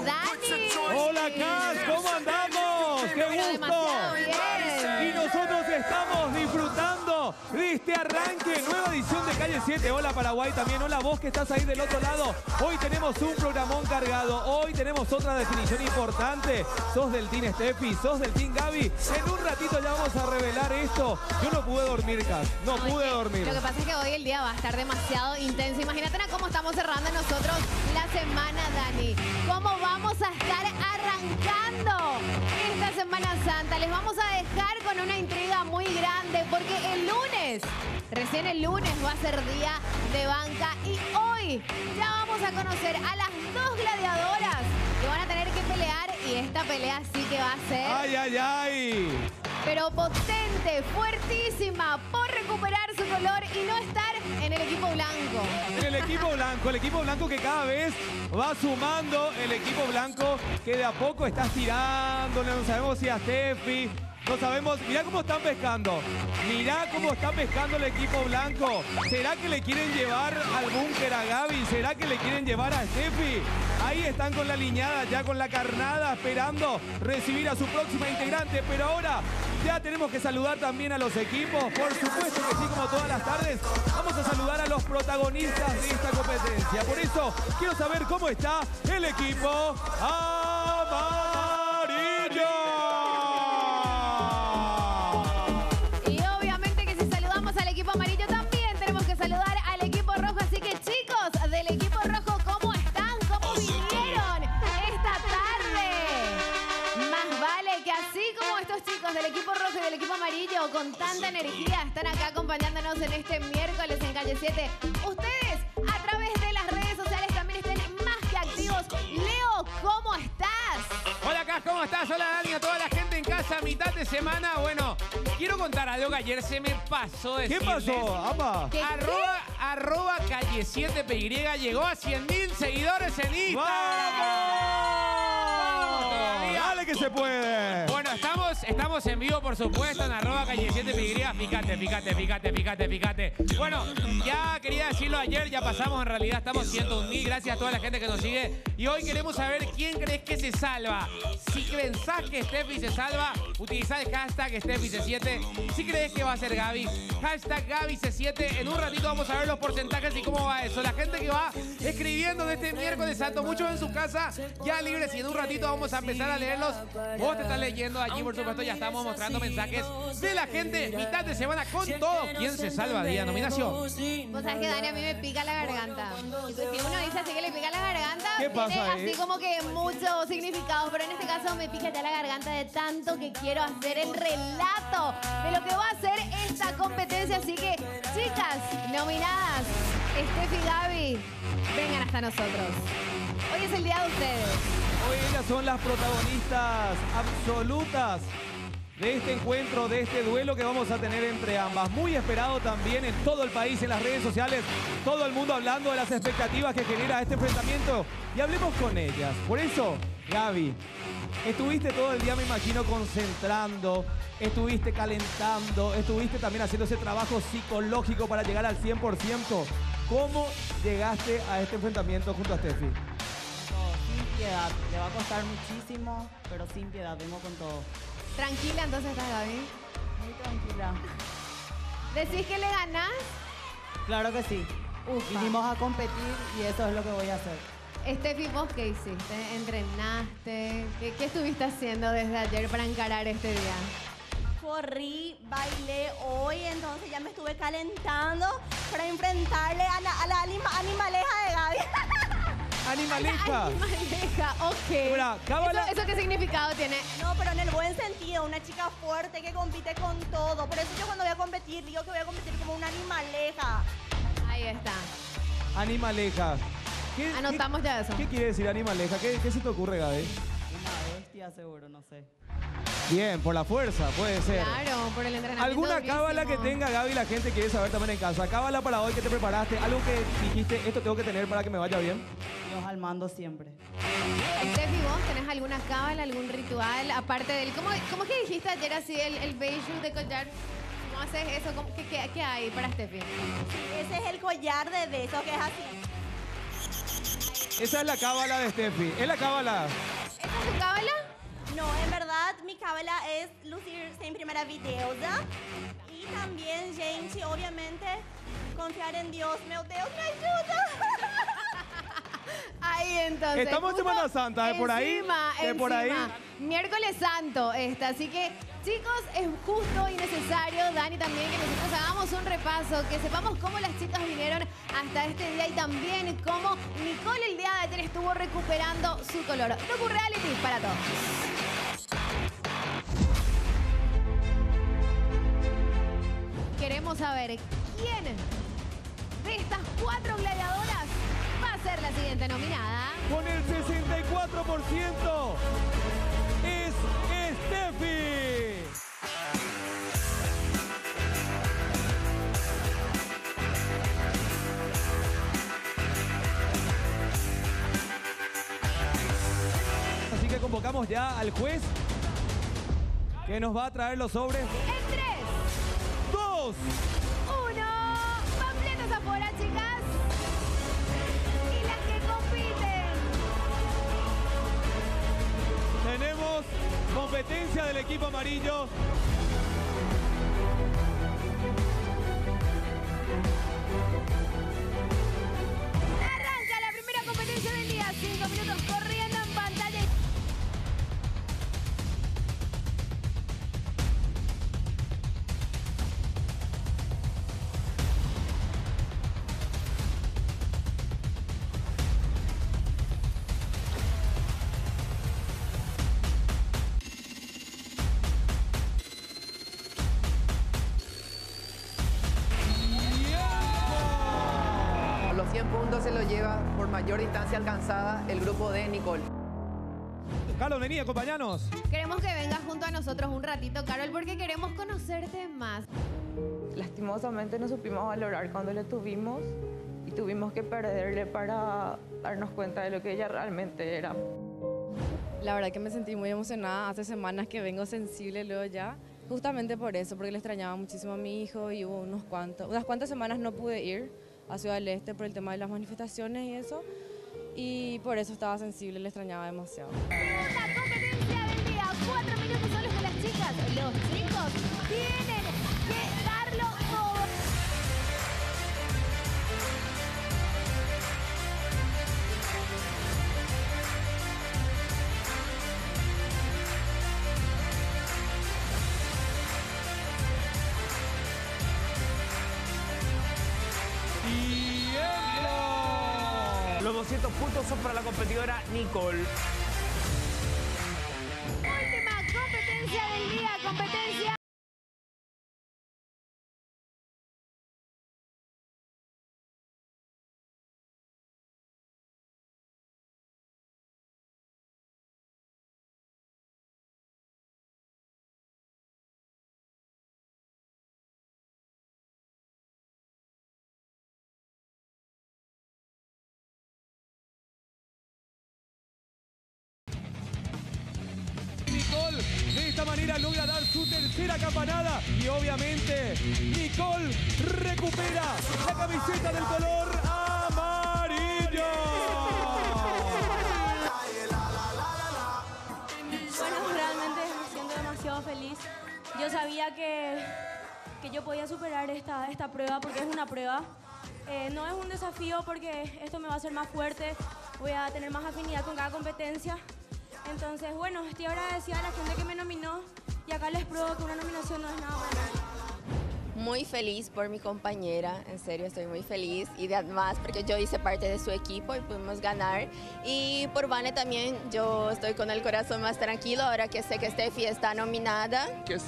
Dani. Hola, Cas, ¿cómo andamos? ¡Qué Pero gusto! demasiado bien. Y nosotros estamos disfrutando de este arranque, nueva edición de Calle 7. Hola, Paraguay también. Hola, vos que estás ahí del otro lado. Hoy tenemos un programón cargado. Hoy tenemos otra definición importante. Sos del Team Steffi, sos del Team Gaby. En un ratito ya vamos a revelar esto. Yo no pude dormir, Cas. No pude dormir. Lo que pasa es que hoy el día va a estar demasiado intenso. Imagínate cómo estamos cerrando nosotros la semana, Dani. ¿Cómo vamos a estar arrancando esta Semana Santa? Les vamos a dejar con una intriga muy grande porque el lunes, recién el lunes va a ser día de banca y hoy ya vamos a conocer a las dos gladiadoras que van a tener que pelear y esta pelea sí que va a ser... ¡Ay, ay, ay! Pero potente, fuertísima, por recuperar su color y no estar en el equipo blanco. En el equipo blanco que cada vez va sumando, el equipo blanco que de a poco está estirándole, no sabemos si a Steffi, no sabemos, mirá cómo están pescando, mirá cómo está pescando el equipo blanco. ¿Será que le quieren llevar al búnker a Gaby? ¿Será que le quieren llevar a Steffi? Ahí están con la liñada, ya con la carnada, esperando recibir a su próxima integrante, pero ahora ya tenemos que saludar también a los equipos, por supuesto que sí, como todas las tardes. Vamos a saludar a los protagonistas de esta competencia. Por eso quiero saber cómo está el equipo amarillo. Y obviamente que si saludamos al equipo amarillo también tenemos que saludar al equipo rojo. Así que chicos del equipo rojo, ¿cómo están? ¿Cómo vinieron esta tarde? Más vale que así como estos chicos del equipo rojo y del equipo amarillo con tanta energía están acá acompañándonos en este miércoles en Calle 7. Ustedes a través de las redes sociales también estén más que activos. Leo, ¿cómo estás? Hola, Cas, ¿cómo estás? Hola, Dani, a toda la gente en casa, mitad de semana. Bueno, quiero contar algo que ayer se me pasó ¿Qué decirles. pasó, apa? ¿Qué? Arroba Calle 7 PY llegó a 100.000 seguidores en Instagram. ¡Vamos! Todavía. ¡Dale que se puede! Bueno, estamos en vivo, por supuesto, en arroba Calle 7 PY. Fíjate. Bueno, ya quería decirlo ayer, ya pasamos, en realidad estamos 101.000. Gracias a toda la gente que nos sigue. Y hoy queremos saber quién crees que se salva. Si pensás que Steffi se salva, utiliza el hashtag SteffiC7. Si crees que va a ser Gaby, hashtag GabyC7. En un ratito vamos a ver los porcentajes y cómo va eso. La gente que va escribiendo en este miércoles santo, muchos en su casa ya libres, y en un ratito vamos a empezar a leerlos. Vos te estás leyendo allí, por supuesto, ya estamos mostrando mensajes de la gente. Mitad de semana con todo. ¿Quién se salva día de nominación? Vos sabés que Dani a mí me pica la garganta. Y pues, si uno dice así que le pica la garganta, ¿Qué pasa tiene ahí? así como que muchos significados. Pero en este caso me pica ya la garganta de tanto que quiero hacer el relato de lo que va a ser esta competencia. Así que, chicas nominadas, Steffi y Gaby, vengan hasta nosotros. Hoy es el día de ustedes. Hoy ellas son las protagonistas absolutas de este encuentro, de este duelo que vamos a tener entre ambas. Muy esperado también en todo el país, en las redes sociales, todo el mundo hablando de las expectativas que genera este enfrentamiento. Y hablemos con ellas. Por eso, Gaby, estuviste todo el día, me imagino, concentrando, estuviste calentando, estuviste también haciendo ese trabajo psicológico para llegar al 100%. ¿Cómo llegaste a este enfrentamiento junto a Steffi? Sin piedad, le va a costar muchísimo, pero sin piedad, vengo con todo. Tranquila, entonces estás, Gaby. Muy tranquila. ¿Decís que le ganás? Claro que sí. Ufa. Vinimos a competir y eso es lo que voy a hacer. Steffi, ¿vos qué hiciste? ¿Entrenaste? ¿Qué estuviste haciendo desde ayer para encarar este día? Corrí, bailé hoy, entonces ya me estuve calentando para enfrentarle a la animaleja de Gaby. ¡Animaleja! Animaleja, ok. Mira, cábala. ¿Eso qué significado tiene? No, pero en el buen sentido, una chica fuerte que compite con todo. Por eso yo cuando voy a competir, digo que voy a competir como una animaleja. Ahí está. Animaleja. Anotamos ya eso. ¿Qué quiere decir animaleja? ¿Qué se te ocurre, Gaby? Una bestia seguro, no sé. Bien, por la fuerza, puede ser. Claro, por el entrenamiento. ¿Alguna durísimo. cábala que tenga, Gaby, la gente quiere saber también en casa? Cábala para hoy que te preparaste, algo que dijiste, esto tengo que tener para que me vaya bien. Dios al mando siempre. Steffi, ¿vos tenés alguna cábala, algún ritual? Aparte del... ¿Cómo que dijiste ayer así el beiju de collar? ¿Cómo haces eso? ¿Qué hay para Steffi? Ese es el collar de besos que es así. Esa es la cábala de Steffi. ¿Es la cábala? ¿Esta es tu cábala? No, en verdad, mi cábala es lucir sempre maravilhosa. Y también, gente, obviamente, confiar en Dios. Meu Deus, me ayuda. Ahí entonces. Estamos en Semana Santa, de por ahí. De por ahí. Miércoles Santo esta, así que chicos, es justo y necesario, Dani, también que nosotros hagamos un repaso, que sepamos cómo las chicas vinieron hasta este día y también cómo Nicole el día de ayer estuvo recuperando su color. Docu Reality para todos. Queremos saber quién de estas 4 gladiadoras va a ser la siguiente nominada. Con el 64% es Steffi. Así que convocamos ya al juez que nos va a traer los sobres. En 3, 2. 1, completos afuera, chicas. Y las que compiten. Tenemos competencia del equipo amarillo. Arranca la primera competencia del día. 5 minutos corriendo en pantalla. Los 100 puntos se los lleva por mayor distancia alcanzada el grupo de Nicole. Carlos, vení, acompañanos. Queremos que vengas junto a nosotros un ratito, Carol, porque queremos conocerte más. Lastimosamente no supimos valorar cuando le tuvimos y tuvimos que perderle para darnos cuenta de lo que ella realmente era. La verdad que me sentí muy emocionada. Hace semanas que vengo sensible luego ya. Justamente por eso, porque le extrañaba muchísimo a mi hijo y hubo unas cuantas semanas no pude ir a Ciudad del Este por el tema de las manifestaciones y eso. Y por eso estaba sensible, le extrañaba demasiado. Segunda competencia del día. 4 minutos son los que las chicas, los chicos, tienen que darlo todo. Los 200 puntos son para la competidora Nicole. Última competencia del día. Competencia. Nicole de esta manera logra dar su tercera campanada y obviamente Nicole recupera la camiseta del color amarillo. Bueno, realmente me siento demasiado feliz. Yo sabía que yo podía superar esta prueba porque es una prueba. No es un desafío porque esto me va a hacer más fuerte, voy a tener más afinidad con cada competencia. Entonces, bueno, estoy agradecida a la gente que me nominó y acá les pruebo que una nominación no es nada para mí. Muy feliz por mi compañera, en serio estoy muy feliz y además porque yo hice parte de su equipo y pudimos ganar. Y por Vane también yo estoy con el corazón más tranquilo ahora que sé que Steffi está nominada.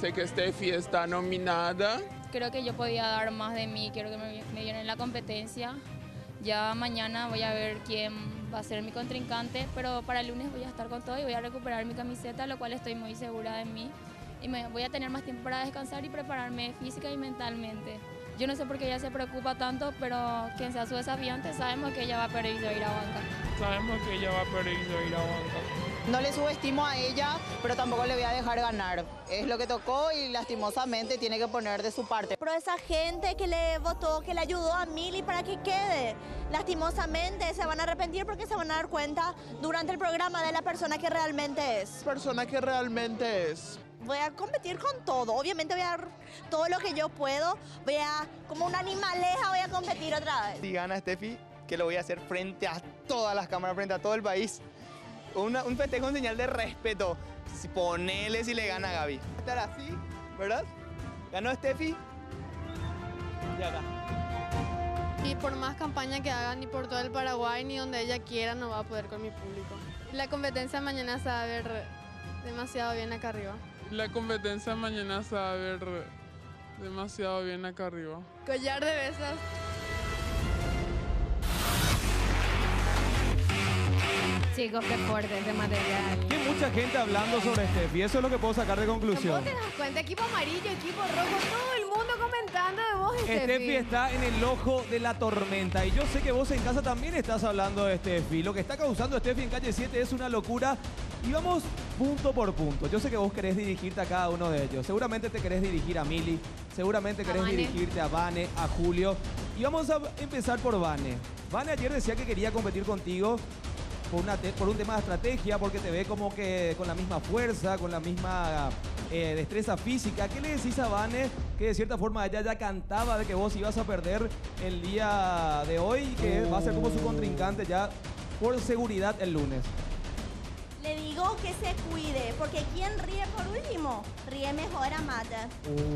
Creo que yo podía dar más de mí, quiero que me dieran en la competencia. Ya mañana voy a ver quién va a ser mi contrincante, pero para el lunes voy a estar con todo y voy a recuperar mi camiseta, lo cual estoy muy segura de mí. Y voy a tener más tiempo para descansar y prepararme física y mentalmente. Yo no sé por qué ella se preocupa tanto, pero quien sea su desafiante sabemos que ella va a perder y se va a ir a banca. Sabemos que ella va a perder y se va a ir a banca. No le subestimo a ella, pero tampoco le voy a dejar ganar. Es lo que tocó y lastimosamente tiene que poner de su parte. Pero esa gente que le votó, que le ayudó a Mili para que quede, lastimosamente se van a arrepentir porque se van a dar cuenta durante el programa de la persona que realmente es. Voy a competir con todo. Obviamente voy a dar todo lo que yo puedo. Como una animaleja, voy a competir otra vez. Si gana Steffi, que lo voy a hacer frente a todas las cámaras, frente a todo el país. Un festejo en señal de respeto. Ponele si le gana a Gaby. Estar así, ¿verdad? Ganó Steffi. Y acá. Y por más campaña que hagan, ni por todo el Paraguay, ni donde ella quiera, no va a poder con mi público. La competencia mañana se va a ver demasiado bien acá arriba. La competencia mañana se va a ver demasiado bien acá arriba. Collar de besos. Chicos, qué fuerte este material. Hay mucha gente hablando sobre Steffi. Eso es lo que puedo sacar de conclusión. ¿Vos te das cuenta? Equipo amarillo, equipo rojo, todo el mundo comentando de vos, Steffi está en el ojo de la tormenta. Y yo sé que vos en casa también estás hablando de Steffi. Lo que está causando Steffi en Calle 7 es una locura. Y vamos punto por punto. Yo sé que vos querés dirigirte a cada uno de ellos. Seguramente te querés dirigir a Mili. Seguramente querés dirigirte a Vane, a Julio. Y vamos a empezar por Vane. Vane ayer decía que quería competir contigo por un tema de estrategia, porque te ve como que con la misma fuerza, con la misma destreza física. ¿Qué le decís a Vane? Que de cierta forma ella ya cantaba de que vos ibas a perder el día de hoy y que va a ser como su contrincante ya por seguridad el lunes. Le digo que se cuide, porque ¿quién ríe por último? Ríe mejor Amata.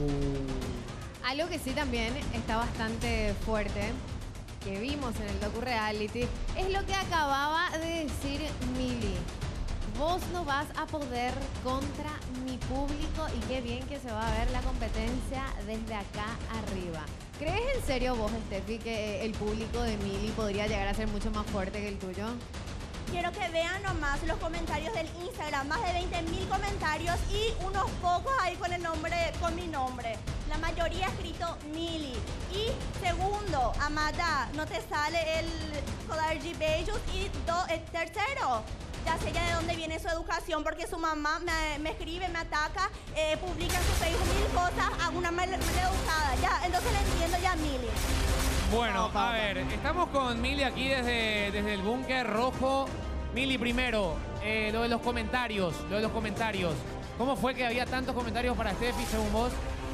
Algo que sí también está bastante fuerte, que vimos en el docu-reality, es lo que acababa de decir Mili. Vos no vas a poder contra mi público y qué bien que se va a ver la competencia desde acá arriba. ¿Crees en serio vos, Steffi, que el público de Mili podría llegar a ser mucho más fuerte que el tuyo? Quiero que vean nomás los comentarios del Instagram, más de 20.000 comentarios y unos pocos ahí con mi nombre. La mayoría ha escrito Mili. Y segundo, Amata, no te sale el collar de bellos. Y tercero, ya sé ya de dónde viene su educación, porque su mamá me escribe, me ataca, publica en su Facebook 1000 cosas, hago una maleducada. Ya, entonces le entiendo ya a Mili. Bueno, a ver, estamos con Mili aquí desde el búnker rojo. Mili, primero, lo de los comentarios. ¿Cómo fue que había tantos comentarios para Steffi, según vos?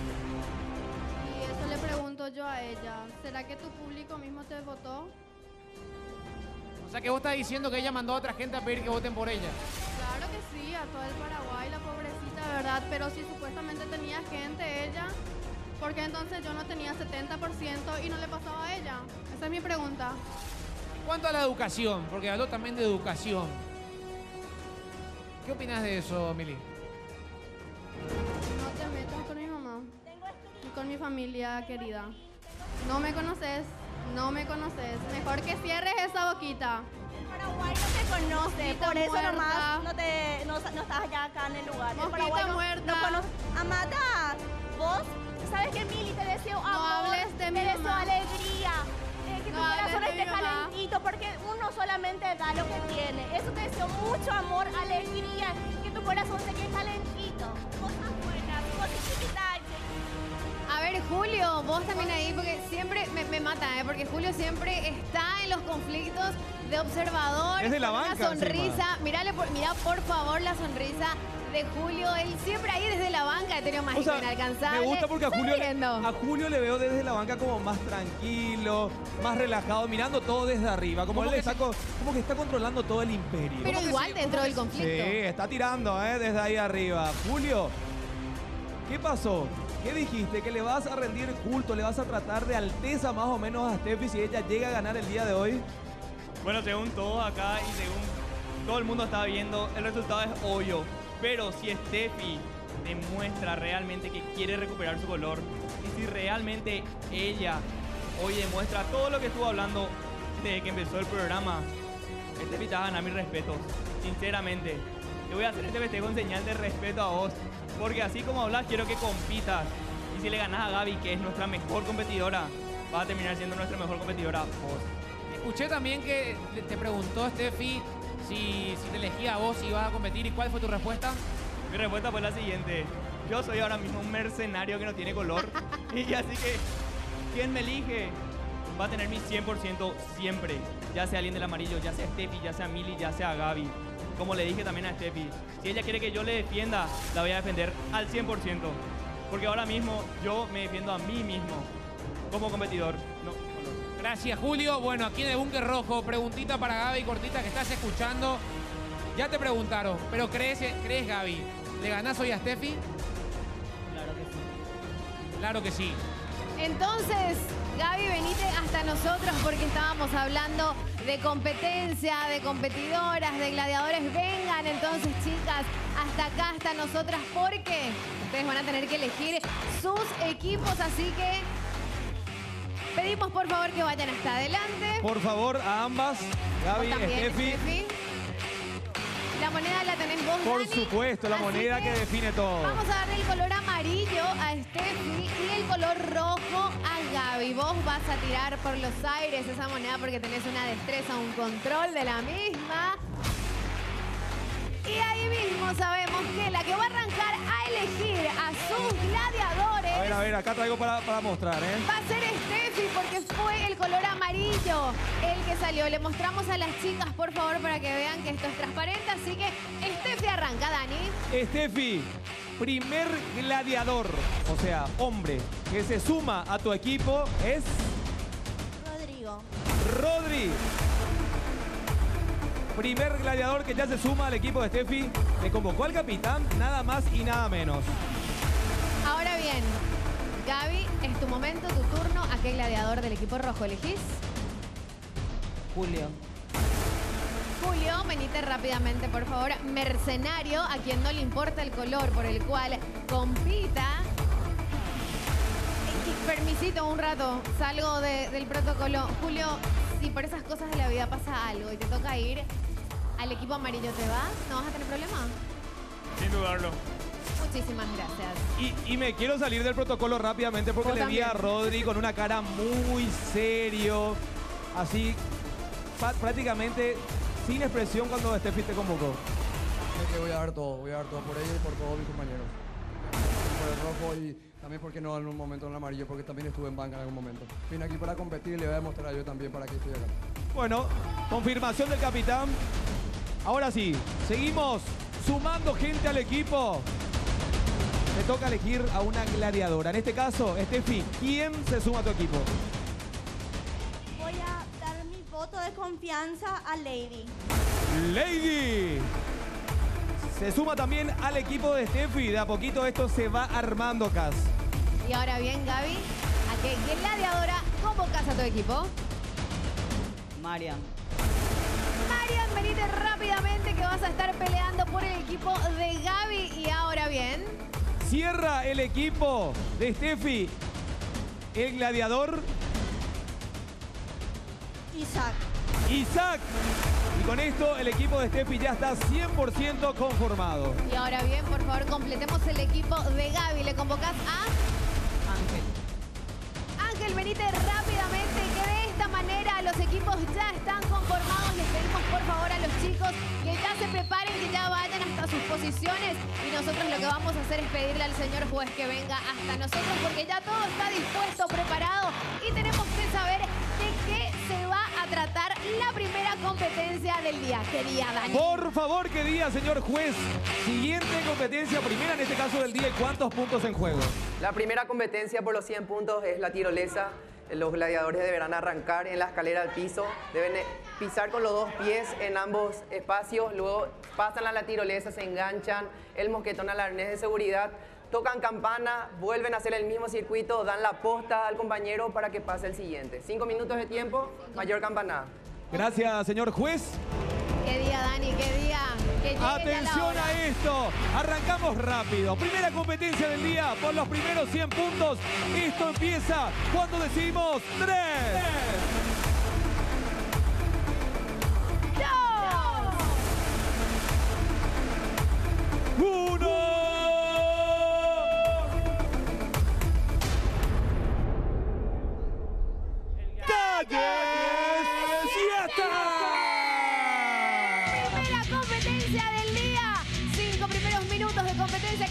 Y eso le pregunto yo a ella. ¿Será que tu público mismo te votó? O sea, que vos estás diciendo que ella mandó a otra gente a pedir que voten por ella. Claro que sí, a todo el Paraguay, la pobrecita, ¿verdad? Pero si supuestamente tenía gente ella, ¿por qué entonces yo no tenía 70% y no le pasaba a ella? Esa es mi pregunta. En cuanto a la educación, porque habló también de educación. ¿Qué opinas de eso, Mili? No te metas con mi mamá y con mi familia querida. No me conoces. Mejor que cierres esa boquita. El Paraguay no te conoce, por eso muerta. nomás no estás ya acá en el lugar. El Mosquita Paraguay muerta. no conoce. Amata, vos sabes que Mili te deseo amor, hables de mi te deseo mamá. alegría, que tu No hables corazón de esté mi mamá. calentito, porque uno solamente da lo que tiene. Eso te deseo mucho amor, alegría, que tu corazón se quede calentito. Cosas buenas, cosas chiquitas. A ver, Julio, vos también ahí, porque siempre me mata, porque Julio siempre está en los conflictos de observador. Es de la con banca, una sonrisa. encima. Mirá por favor la sonrisa de Julio. Él siempre ahí desde la banca, Etéreo Mágico, inalcanzable. Me gusta porque a sonriendo. Julio le veo desde la banca como más tranquilo, más relajado, mirando todo desde arriba. Como que está controlando todo el imperio. Pero igual dentro del Sí, conflicto. está tirando desde ahí arriba. Julio, ¿qué pasó? ¿Qué dijiste? ¿Que le vas a rendir culto? ¿Le vas a tratar de alteza más o menos a Steffi si ella llega a ganar el día de hoy? Bueno, según todos acá y según todo el mundo estaba viendo, el resultado es obvio. Pero si Steffi demuestra realmente que quiere recuperar su color, y si realmente ella hoy demuestra todo lo que estuvo hablando desde que empezó el programa, Steffi te va a ganar mis respetos. Sinceramente, te voy a hacer este festejo en señal de respeto a vos, porque así como hablas, quiero que compitas. Y si le ganas a Gaby, que es nuestra mejor competidora, vas a terminar siendo nuestra mejor competidora vos. Escuché también que te preguntó Steffi si te elegía a vos y ibas a competir. ¿Y cuál fue tu respuesta? Mi respuesta fue la siguiente. Yo soy ahora mismo un mercenario que no tiene color. Y así que quien me elige va a tener mi 100% siempre. Ya sea alguien del amarillo, ya sea Steffi, ya sea Mili, ya sea Gaby. Como le dije también a Steffi, si ella quiere que yo le defienda, la voy a defender al 100%. Porque ahora mismo yo me defiendo a mí mismo como competidor. No, color. Gracias, Julio. Bueno, aquí en el Búnker Rojo, preguntita para Gaby, cortita, que estás escuchando. Ya te preguntaron, pero ¿crees Gaby? ¿Le ganás hoy a Steffi? Claro que sí. Claro que sí. Entonces, Gaby, venite hasta nosotros porque estábamos hablando de competencia, de competidoras, de gladiadores. Vengan entonces, chicas, hasta acá, hasta nosotras, porque ustedes van a tener que elegir sus equipos, así que pedimos por favor que vayan hasta adelante. Por favor, a ambas, Gaby, Vos también, Steffi. La moneda la tenés vos, Por Dani. supuesto, la Así moneda que define todo. Vamos a darle el color amarillo a Steffi y el color rojo a Gaby. Vos vas a tirar por los aires esa moneda porque tenés una destreza, un control de la misma. Y ahí mismo sabemos que la que va a arrancar a elegir a sus gladiadores A ver, acá traigo para mostrar, ¿eh? va a ser Steffi porque fue el color amarillo el que salió. Le mostramos a las chicas, por favor, para que vean que esto es transparente. Así que Steffi arranca, Dani. Steffi, primer gladiador, o sea, hombre, que se suma a tu equipo es Rodrigo. Rodri. Primer gladiador que ya se suma al equipo de Steffi. Le convocó al capitán, nada más y nada menos. Ahora bien, Gaby, es tu momento, tu turno. ¿A qué gladiador del equipo rojo elegís? Julio. Julio, venite rápidamente, por favor. Mercenario, a quien no le importa el color por el cual compita. Y permisito un rato, salgo del protocolo. Julio, si por esas cosas de la vida pasa algo y te toca ir al equipo amarillo, ¿te vas? ¿No vas a tener problema? Sin dudarlo. Muchísimas gracias. Y me quiero salir del protocolo rápidamente porque Vos le vi a también. Rodri con una cara muy serio, así prácticamente sin expresión cuando Steffi te convocó. Sé que voy a dar todo por ella y por todos mis compañeros. Por el rojo y también, porque no en un momento en el amarillo, porque también estuve en banca en algún momento. Vine aquí para competir y le voy a demostrar yo también para qué estoy acá. Bueno, confirmación del capitán. Ahora sí, seguimos sumando gente al equipo. Te toca elegir a una gladiadora. En este caso, Steffi, ¿quién se suma a tu equipo? Voy a dar mi voto de confianza a Lady. Lady. Se suma también al equipo de Steffi. De a poquito esto se va armando, Cas. Y ahora bien, Gaby, ¿a qué gladiadora convocas a tu equipo? Marian. Marian, venite rápidamente que vas a estar peleando por el equipo de Gaby. Y ahora bien, Cierra el equipo de Steffi. El gladiador Isaac. Isaac. Y con esto el equipo de Steffi ya está 100% conformado. y ahora bien, por favor, completemos el equipo de Gaby. Le convocas a Ángel. Ángel, venite rápidamente, que de esta manera los equipos ya están conformados. Les pedimos por favor a los chicos que ya se preparen, que ya vayan hasta sus posiciones. Y nosotros lo que vamos a hacer es pedirle al señor juez que venga hasta nosotros, porque ya todo está dispuesto, preparado. Y tenemos que saber de qué se va a tratar la primera competencia del día. ¿Qué día, Dani? Por favor, ¿qué día, señor juez? Siguiente competencia, primera en este caso del día. ¿Y cuántos puntos en juego? La primera competencia por los 100 puntos es la tirolesa. Los gladiadores deberán arrancar en la escalera al piso, deben pisar con los dos pies en ambos espacios, luego pasan a la tirolesa, se enganchan el mosquetón al arnés de seguridad, tocan campana, vuelven a hacer el mismo circuito, dan la posta al compañero para que pase el siguiente. 5 minutos de tiempo, mayor campanada. Gracias, señor juez. ¿Qué día, Dani? ¿Qué día? Que llegue ya la Atención hora. a esto. Arrancamos rápido. Primera competencia del día por los primeros 100 puntos. Esto empieza cuando decimos 3. ¡Calles! ¡Ya está!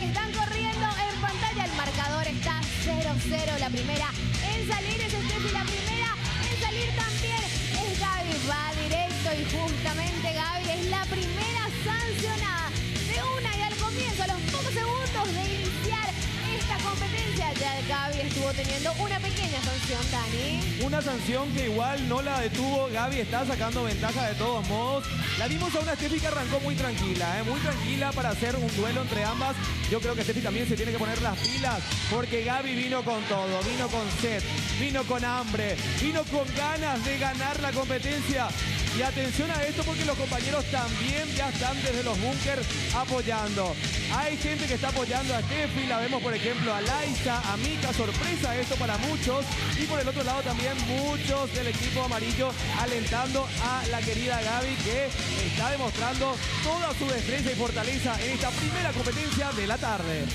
que están corriendo en pantalla. El marcador está 0-0. La primera en salir es Steffi, la primera en salir también es Gaby. Va directo y justamente Gaby es la primera sancionada de una y al comienzo, a los pocos segundos de iniciar esta competencia, ya Gaby estuvo teniendo una pequeña sanción, Dani. Una sanción que igual no la detuvo. Gaby está sacando ventaja de todos modos. La vimos a una Steffi que arrancó muy tranquila para hacer un duelo entre ambas. Yo creo que Steffi también se tiene que poner las pilas porque Gaby vino con todo, vino con sed, vino con hambre, vino con ganas de ganar la competencia. Y atención a esto porque los compañeros también ya están desde los búnkers apoyando. Hay gente que está apoyando a Steffi, la vemos por ejemplo a Laisa, a Mika, sorpresa esto para muchos. Y por el otro lado también muchos del equipo amarillo alentando a la querida Gaby que está demostrando toda su destreza y fortaleza en esta primera competencia de la tarde.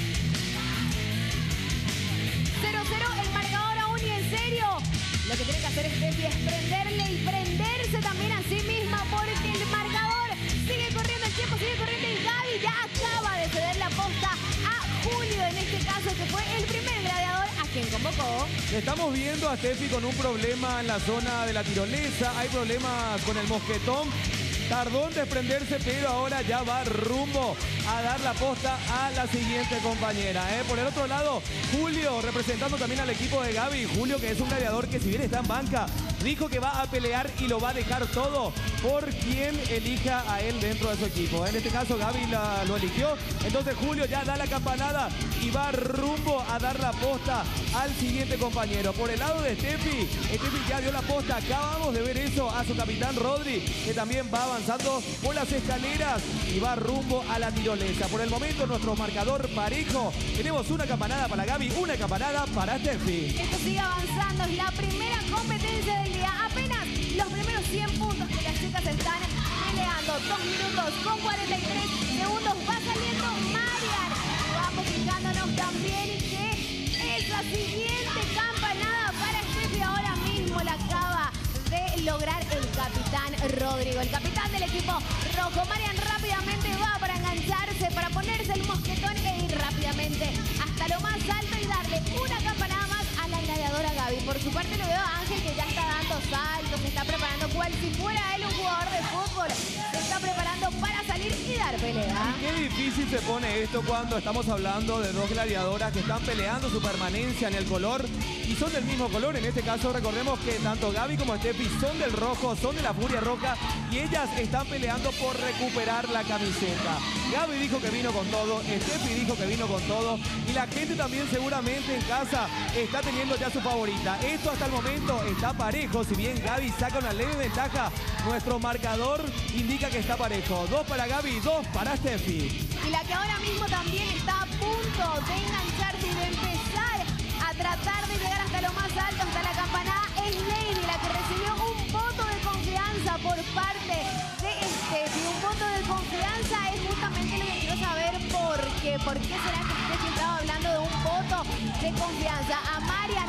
0-0 el marcador aún y en serio. Lo que tiene que hacer Steffi es prenderle y prenderse también a sí misma porque el marcador sigue corriendo el tiempo, sigue corriendo y Gaby ya acaba de ceder la posta a Julio, en este caso que fue el primer gladiador a quien convocó. Estamos viendo a Steffi con un problema en la zona de la tirolesa, hay problemas con el mosquetón. Tardó en desprenderse, pero ahora ya va rumbo a dar la posta a la siguiente compañera. Por el otro lado, Julio, representando también al equipo de Gaby. Julio, que es un gladiador que si bien está en banca, dijo que va a pelear y lo va a dejar todo por quien elija a él dentro de su equipo. En este caso, Gaby lo eligió. Entonces, Julio ya da la campanada y va rumbo a dar la posta al siguiente compañero. Por el lado de Steffi, Steffi ya dio la posta. Acabamos de ver eso a su capitán Rodri, que también va avanzando por las escaleras y va rumbo a la tirolesa. Por el momento, nuestro marcador parejo. Tenemos una campanada para Gaby, una campanada para Steffi. Esto sigue avanzando, es la primera competencia del día. Apenas los primeros 100 puntos que las chicas están peleando. 2 minutos con 43 segundos. Va saliendo Marian. Vamos fijándonos también que es la siguiente campanada para Steffi. Ahora mismo la acaba de lograr el capitán Rodrigo, el capitán del equipo rojo. Marian rápidamente va para engancharse, para ponerse el mosquetón e ir rápidamente hasta lo más alto y darle una campanada más a la gladiadora Gaby. Por su parte lo veo a Ángel que ya está dando saltos, se está preparando cual si fuera él un jugador de fútbol. Se está preparando para salir y dar pelea. Qué difícil se pone esto cuando estamos hablando de dos gladiadoras que están peleando su permanencia en el color y son del mismo color. En este caso recordemos que tanto Gaby como Steffi son del rojo, son de la Furia Roja y ellas están peleando por recuperar la camiseta. Gaby dijo que vino con todo, Steffi dijo que vino con todo y la gente también seguramente en casa está teniendo ya su favorita. Esto hasta el momento está parejo, si bien Gaby saca una leve ventaja, nuestro marcador indica que está parejo. 2 para Gaby, 2 para Steffi. Y la que ahora mismo también está a punto de engancharse y de empezar a tratar de llegar hasta lo más alto, hasta la campanada, es Lady, la que recibió un voto de confianza por parte de Steffi. Un voto de confianza es justamente lo que quiero saber por qué. ¿Por qué será que Steffi estaba hablando de un voto de confianza? A Marian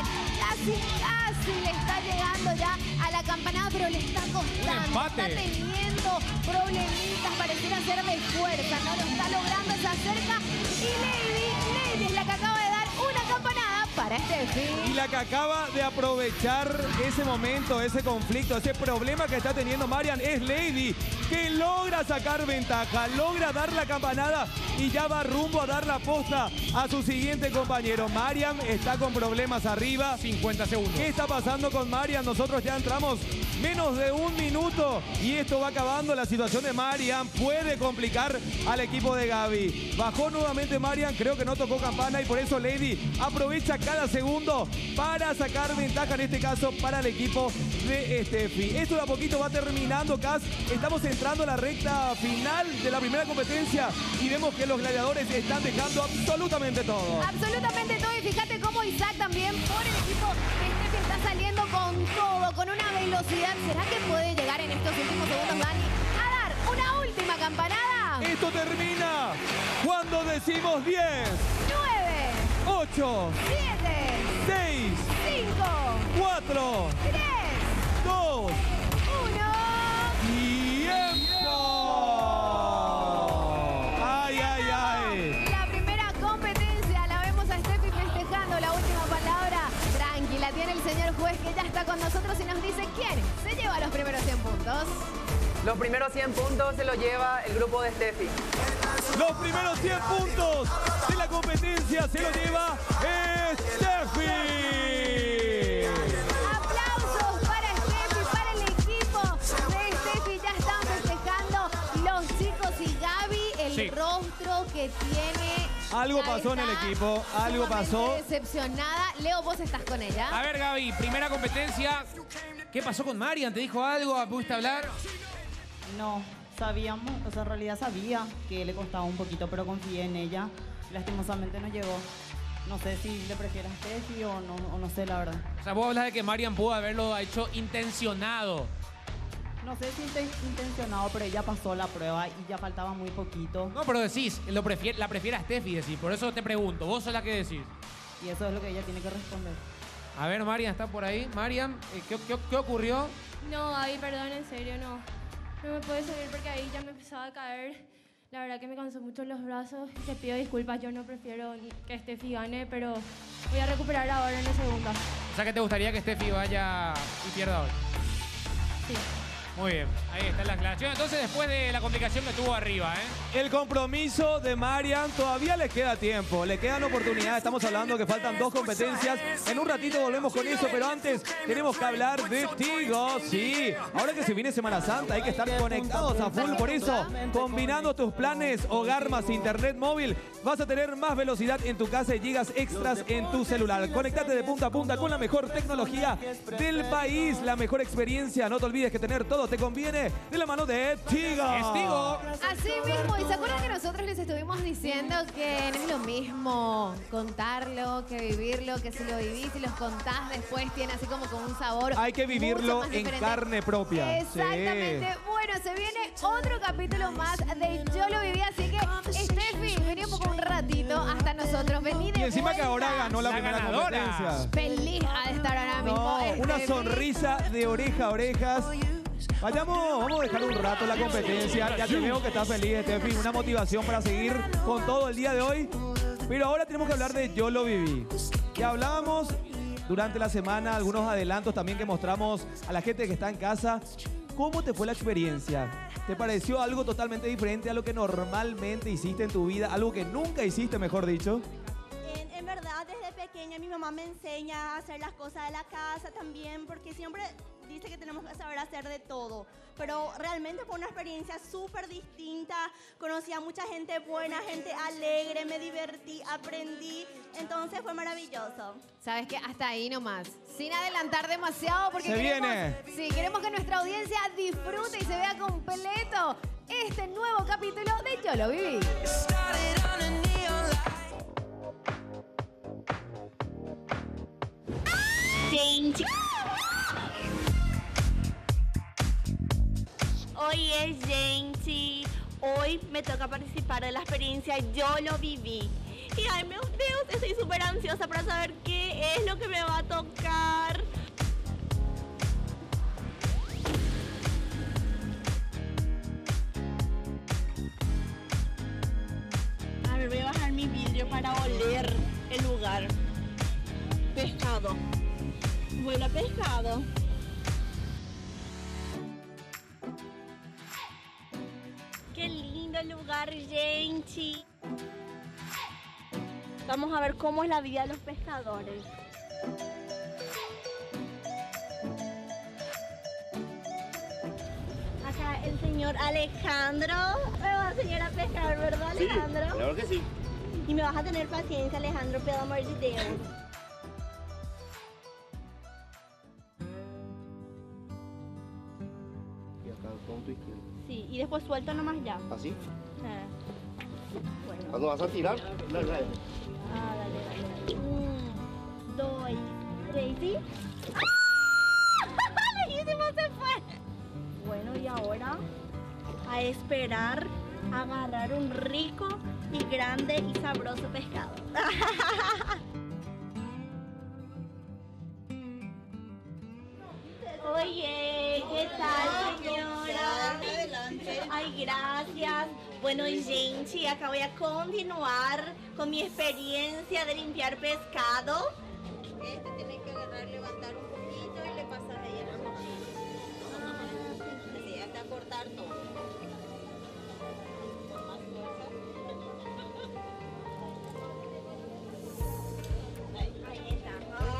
casi le está llegando ya a la campanada, pero le está costando. Está teniendo problemitas, pareciera ser de fuerza, no lo está logrando, se acerca y Lady es la que acaba de dar una campanada para Steffi. Y la que acaba de aprovechar ese momento, ese conflicto, ese problema que está teniendo Marian es Lady, que logra sacar ventaja, logra dar la campanada y ya va rumbo a dar la posta a su siguiente compañero. Marian está con problemas arriba. 50 segundos. ¿Qué está pasando con Marian? Nosotros ya entramos menos de 1 minuto y esto va acabando. La situación de Marian puede complicar al equipo de Gaby. Bajó nuevamente Marian, creo que no tocó campana y por eso Lady aprovecha cada segundo para sacar ventaja, en este caso para el equipo de Steffi. Esto de a poquito va terminando, Cas. Estamos entrando a la recta final de la primera competencia y vemos que los gladiadores están dejando absolutamente todo. Absolutamente todo, y fíjate cómo Isaac también por el equipo de Steffi está saliendo con todo, con una velocidad. ¿Será que puede llegar en estos últimos segundos, Dani, a dar una última campanada? Esto termina cuando decimos 10, 9, 8, 7, 6, 5, 4, 3, 2, 1. ¡Tiempo! ¡Ay, ay, ay! La primera con nosotros y nos dice quién se lleva los primeros 100 puntos. Los primeros 100 puntos se los lleva el grupo de Steffi. Los primeros 100 puntos de la competencia se los lleva Steffi. Aplausos para Steffi, para el equipo de Steffi. Ya están festejando los chicos y Gaby, el rostro que tiene. Algo pasó en el equipo, algo pasó. Decepcionada. Leo, vos estás con ella. A ver, Gaby, primera competencia. ¿Qué pasó con Marian? ¿Te dijo algo? ¿Pudiste hablar? No, sabíamos, o sea, en realidad sabía que le costaba un poquito, pero confié en ella. Lastimosamente no llegó. No sé si le prefiere a Steffi o no sé, la verdad. O sea, vos hablas de que Marian pudo haberlo hecho intencionado. No sé si intencionado, pero ella pasó la prueba y ya faltaba muy poquito. No, pero decís, la prefiere a Steffi, decís. Por eso te pregunto, vos sos la que decís. Y eso es lo que ella tiene que responder. A ver, Marian, ¿está por ahí? Marian, ¿qué ocurrió? No, Gaby, perdón, en serio, no. No me puedes seguir porque ahí ya me empezaba a caer. La verdad que me cansó mucho los brazos. Te pido disculpas, yo no prefiero que Steffi gane, pero voy a recuperar ahora en la segunda. O sea, que te gustaría que Steffi vaya y pierda hoy. Sí. Muy bien, ahí está la aclaración. Entonces, después de la complicación que tuvo arriba, El compromiso de Marian todavía le queda tiempo, le quedan oportunidades. Estamos hablando que faltan 2 competencias. En un ratito volvemos con eso, pero antes tenemos que hablar de Tigo. Sí, ahora que se viene Semana Santa hay que estar conectados a full. Por eso, combinando tus planes hogar más internet móvil, vas a tener más velocidad en tu casa y gigas extras en tu celular. Conectate de punta a punta con la mejor tecnología del país, la mejor experiencia. No te olvides que tener todo te conviene de la mano de Tigo. Es Tigo. Así mismo, y se acuerdan que nosotros les estuvimos diciendo que no es lo mismo contarlo que vivirlo, que si lo vivís y los contás después tiene así como con un sabor. Hay que vivirlo mucho más en diferente. carne propia. Exactamente. Sí. Bueno, se viene otro capítulo más de Yo lo viví, así que Steffi, vení un poco un ratito hasta nosotros. Vení de Y encima que vuelta. ahora ganó la primera ganadora. competencia. Feliz de estar ahora mismo. No, una Steffi. sonrisa de oreja a orejas. Vamos a dejar un rato la competencia. Ya te veo que estás feliz, Steffi. Una motivación para seguir con todo el día de hoy. Pero ahora tenemos que hablar de Yo lo viví. Que hablábamos durante la semana, algunos adelantos también que mostramos a la gente que está en casa. ¿Cómo te fue la experiencia? ¿Te pareció algo totalmente diferente a lo que normalmente hiciste en tu vida? ¿Algo que nunca hiciste, mejor dicho? En verdad, desde pequeña mi mamá me enseña a hacer las cosas de la casa también, porque siempre dice que tenemos que saber hacer de todo. Pero realmente fue una experiencia súper distinta. Conocí a mucha gente buena, gente alegre, me divertí, aprendí. Entonces fue maravilloso. Sabes que hasta ahí nomás, sin adelantar demasiado, porque Se viene. Sí, queremos que nuestra audiencia disfrute y se vea completo este nuevo capítulo de Yo lo viví. Gente. Oye, gente. Hoy me toca participar de la experiencia Yo lo viví. Y ay, meu Deus, estoy súper ansiosa para saber qué es lo que me va a tocar. A ver, voy a bajar mi vidrio para oler el lugar. Pescado. Huele a pescado. Qué lindo lugar, gente. Vamos a ver cómo es la vida de los pescadores. Acá el señor Alejandro. Me va a enseñar a pescar, ¿verdad, Alejandro? Sí, claro que sí. Y me vas a tener paciencia, Alejandro, pelo amor de Dios. Y acá con tu izquierda. Sí, y después suelto nomás ya. ¿Así? Bueno. Cuando vas a tirar, dale. Ah, dale. 1, 2, 3, ¿sí? ¡Ah! ¡Lejísimo se fue! Bueno, y ahora a esperar a agarrar un rico y grande y sabroso pescado. Oye, ¿qué tal, señora? Adelante. Ay, gracias. Bueno, gente, acá voy a continuar con mi experiencia de limpiar pescado. Tiene que agarrar, levantar un poquito. poquito y le pasas ahí el cuchillo. Así, hasta cortar todo. Con más fuerza. Ahí está.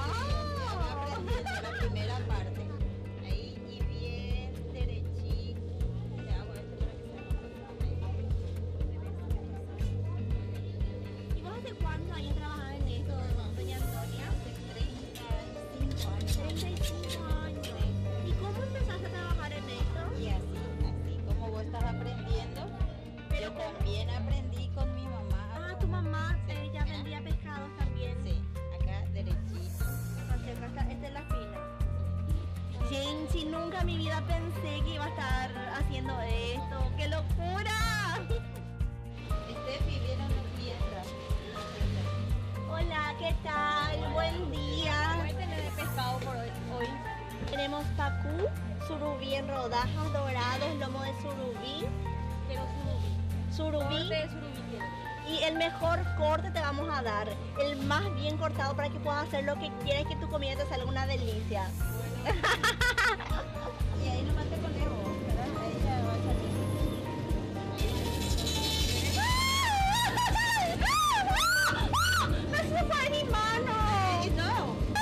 La primera parte. Ahí y bien derechito. Te hago esto para que se ¿Y vos hace cuántos años trabajás en esto, doña Antonia? 35 años. ¿Y cómo empezaste a trabajar en esto? Y así como vos estás aprendiendo, pero yo también aprendí con mi mamá. Ah, tu mamá, ella vendía pescados también. Sí, acá derechito. Esta es la fila. Gente, nunca en mi vida pensé que iba a estar haciendo esto. ¡Qué locura! Steffi, viene una piedra. Hola, ¿qué tal? Buen día. ¿Qué tenés de pescado por hoy? Tenemos pacú, surubí en rodajas dorados, lomo de surubí. Pero surubí. Corte de surubí quiero. Y el mejor corte te vamos a dar, el más bien cortado para que puedas hacer lo que quieras y que tu comida te salga una delicia. Y ahí nomás te pones vos, ¿verdad? Ahí ya va a salir. ¡No se fue mi mano! ¡No!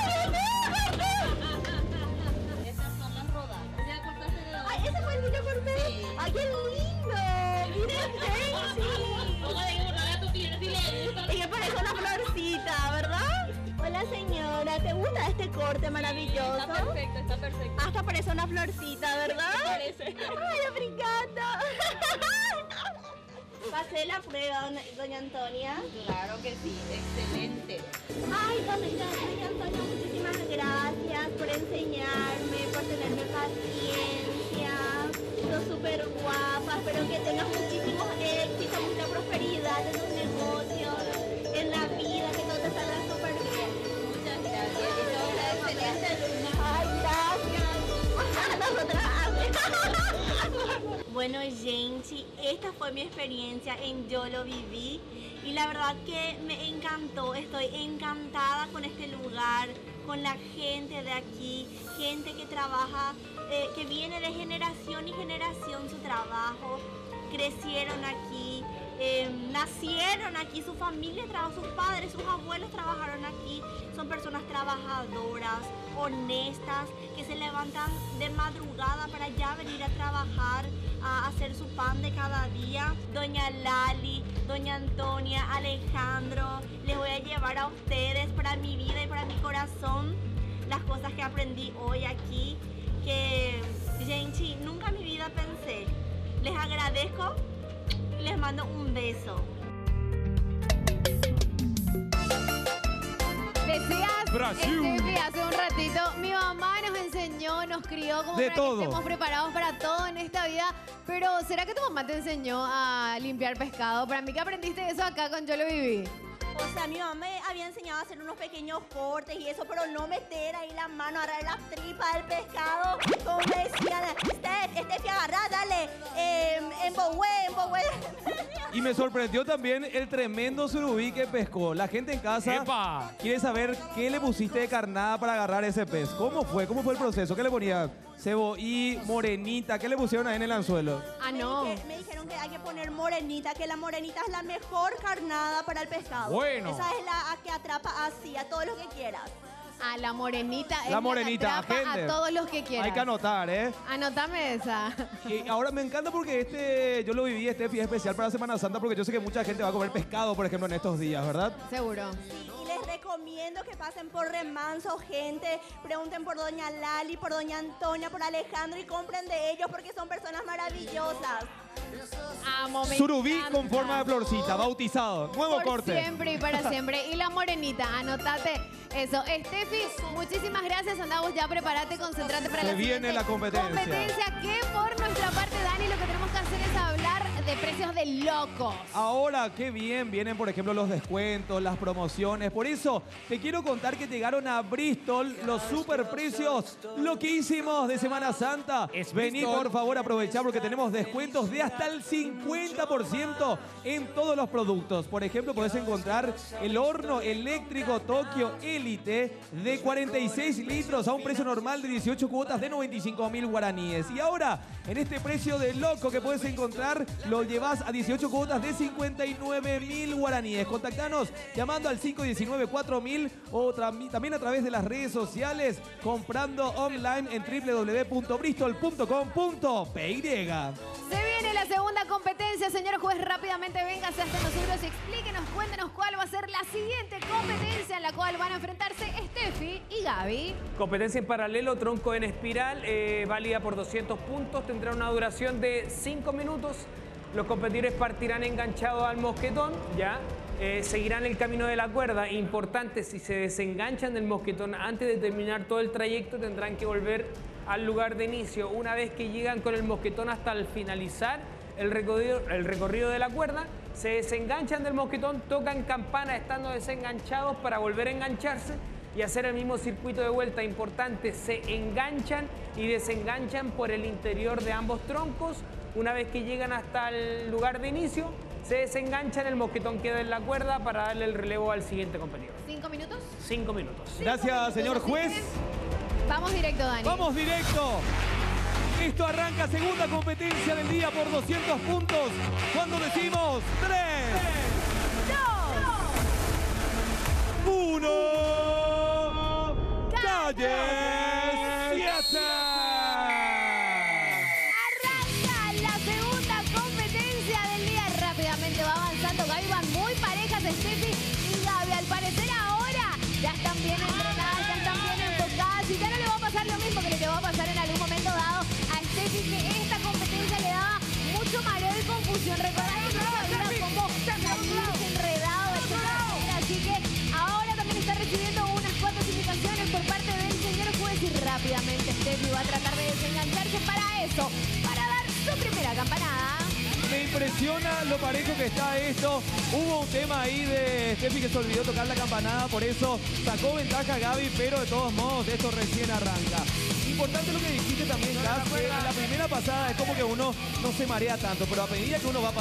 Esas son las rodajas. ¿Ya cortaste de dónde? ¡Ay, ese fue el que yo corté! Sí. ¡Ay, qué lindo! ¡Miren, Daisy! Y que parece una florcita, ¿verdad? Hola, señora, ¿te gusta este corte maravilloso? Está perfecto, está perfecto. Hasta parece una florcita, ¿verdad? Sí, parece. ¡Ay, africana! ¿Pasé la prueba, doña Antonia? Claro que sí, excelente. Ay, doña Antonia, muchísimas gracias por enseñarme, por tenerme paciencia. Sos súper guapa, espero que tengas muchísimos éxitos, mucha prosperidad en tus negocios, en la vida, que todo te salga súper bien. Muchas gracias, y toda una excelente alumna. Ay, gracias. Bueno, gente, esta fue mi experiencia en Yo Lo Viví y la verdad que me encantó, estoy encantada con este lugar, con la gente de aquí, gente que trabaja, que viene de generación y generación su trabajo, crecieron aquí, nacieron aquí, su familia trabajó, sus padres, sus abuelos trabajaron aquí, son personas trabajadoras, honestas, que se levantan de madrugada para ya venir a trabajar, a hacer su pan de cada día. Doña Lali, doña Antonia, Alejandro, les voy a llevar a ustedes para mi vida y para mi corazón las cosas que aprendí hoy aquí, que, gente, nunca en mi vida pensé. Les agradezco y les mando un beso. Decías, Brasil. Steffi, hace un ratito, mi mamá nos enseñó, nos crió como De para todo. que estemos preparados para todo en esta vida. Pero, ¿será que tu mamá te enseñó a limpiar pescado? Para mí que aprendiste eso acá con Yo Lo Viví. O sea, mi mamá me había enseñado a hacer unos pequeños cortes y eso, pero no meter ahí la mano, agarrar las tripas del pescado. Como me decían, Steffi, agarrá, dale, embohue. Y me sorprendió también el tremendo surubí que pescó. La gente en casa ¡Epa! quiere saber qué le pusiste de carnada para agarrar ese pez. ¿Cómo fue? ¿Cómo fue el proceso? ¿Qué le ponías? Cebollí, morenita. ¿Qué le pusieron ahí en el anzuelo? Ah, no. Me dijeron que hay que poner morenita, que la morenita es la mejor carnada para el pescado. Bueno. Esa es la que atrapa así, a todo lo que quieras. A la morenita. es La morenita, que atrapa gente. a todos los que quieras. Hay que anotar, ¿eh? Anotame esa. Y ahora me encanta porque Yo Lo Viví, este fiesta especial para Semana Santa, porque yo sé que mucha gente va a comer pescado, por ejemplo, en estos días, ¿verdad? Seguro. Y les recomiendo que pasen por Remanso, gente. Pregunten por doña Lali, por doña Antonia, por Alejandro y compren de ellos porque son personas maravillosas. Amo, me Surubí encanta. con forma de florcita, bautizado. Nuevo Por corte. siempre y para siempre. Y la morenita, anotate eso. Steffi, muchísimas gracias. Andamos ya, prepárate, concentrate para Se la viene siguiente la competencia. competencia que por nuestra parte, Dani, lo que tenemos que hacer es hablar de precios de locos. Ahora, qué bien vienen, por ejemplo, los descuentos, las promociones. Por eso, te quiero contar que llegaron a Bristol los superprecios loquísimos de Semana Santa. Vení, por favor, a aprovechar porque tenemos descuentos de hasta el 50% en todos los productos. Por ejemplo, podés encontrar el horno eléctrico Tokio Elite de 46 litros a un precio normal de 18 cuotas de 95.000 guaraníes. Y ahora, en este precio de loco que puedes encontrar, lo llevas a 18 cuotas de 59.000 guaraníes. Contactanos llamando al 519-4000 o también a través de las redes sociales, comprando online en www.bristol.com.py. Se viene la segunda competencia, señor juez. Rápidamente véngase hasta nosotros y explíquenos, cuéntenos cuál va a ser la siguiente competencia en la cual van a enfrentarse Steffi y Gaby. Competencia en paralelo, tronco en espiral, válida por 200 puntos. Tendrá una duración de 5 minutos. Los competidores partirán enganchados al mosquetón, ¿ya? Seguirán el camino de la cuerda. Importante, si se desenganchan del mosquetón antes de terminar todo el trayecto, tendrán que volver al lugar de inicio. Una vez que llegan con el mosquetón hasta el finalizar el recorrido de la cuerda, se desenganchan del mosquetón, tocan campana estando desenganchados para volver a engancharse y hacer el mismo circuito de vuelta. Importante, se enganchan y desenganchan por el interior de ambos troncos. Una vez que llegan hasta el lugar de inicio, se desenganchan, el mosquetón queda en la cuerda para darle el relevo al siguiente competidor. ¿5 minutos? 5 minutos. Gracias, señor juez. Vamos directo, Dani. Vamos directo. Esto arranca segunda competencia del día por 200 puntos. Cuando decimos 3, 2, 1, calle 7. Arranca la segunda competencia del día. Rápidamente va avanzando Gaby. Van muy parejas Steffi y Gaby. Al parecer ahora ya están bien entrenadas, ya están bien enfocadas y ya no le va a pasar lo mismo que le va a pasar en algún momento dado a Steffi, que esta competencia le daba mucho mareo y confusión. Recordad que no sabía cómo salirse enredado, etcétera. Así que ahora también está recibiendo unas cuantas indicaciones por parte del señor juez y rápidamente Steffi va a tratar de desengancharse para eso, para dar su primera campanada. Me impresiona lo parejo que está esto. Hubo un tema ahí de Steffi que se olvidó tocar la campanada, por eso sacó ventaja Gaby, pero de todos modos esto recién arranca. Importante lo que dijiste también, Gas, que en la primera pasada es como que uno no se marea tanto, pero a medida que uno va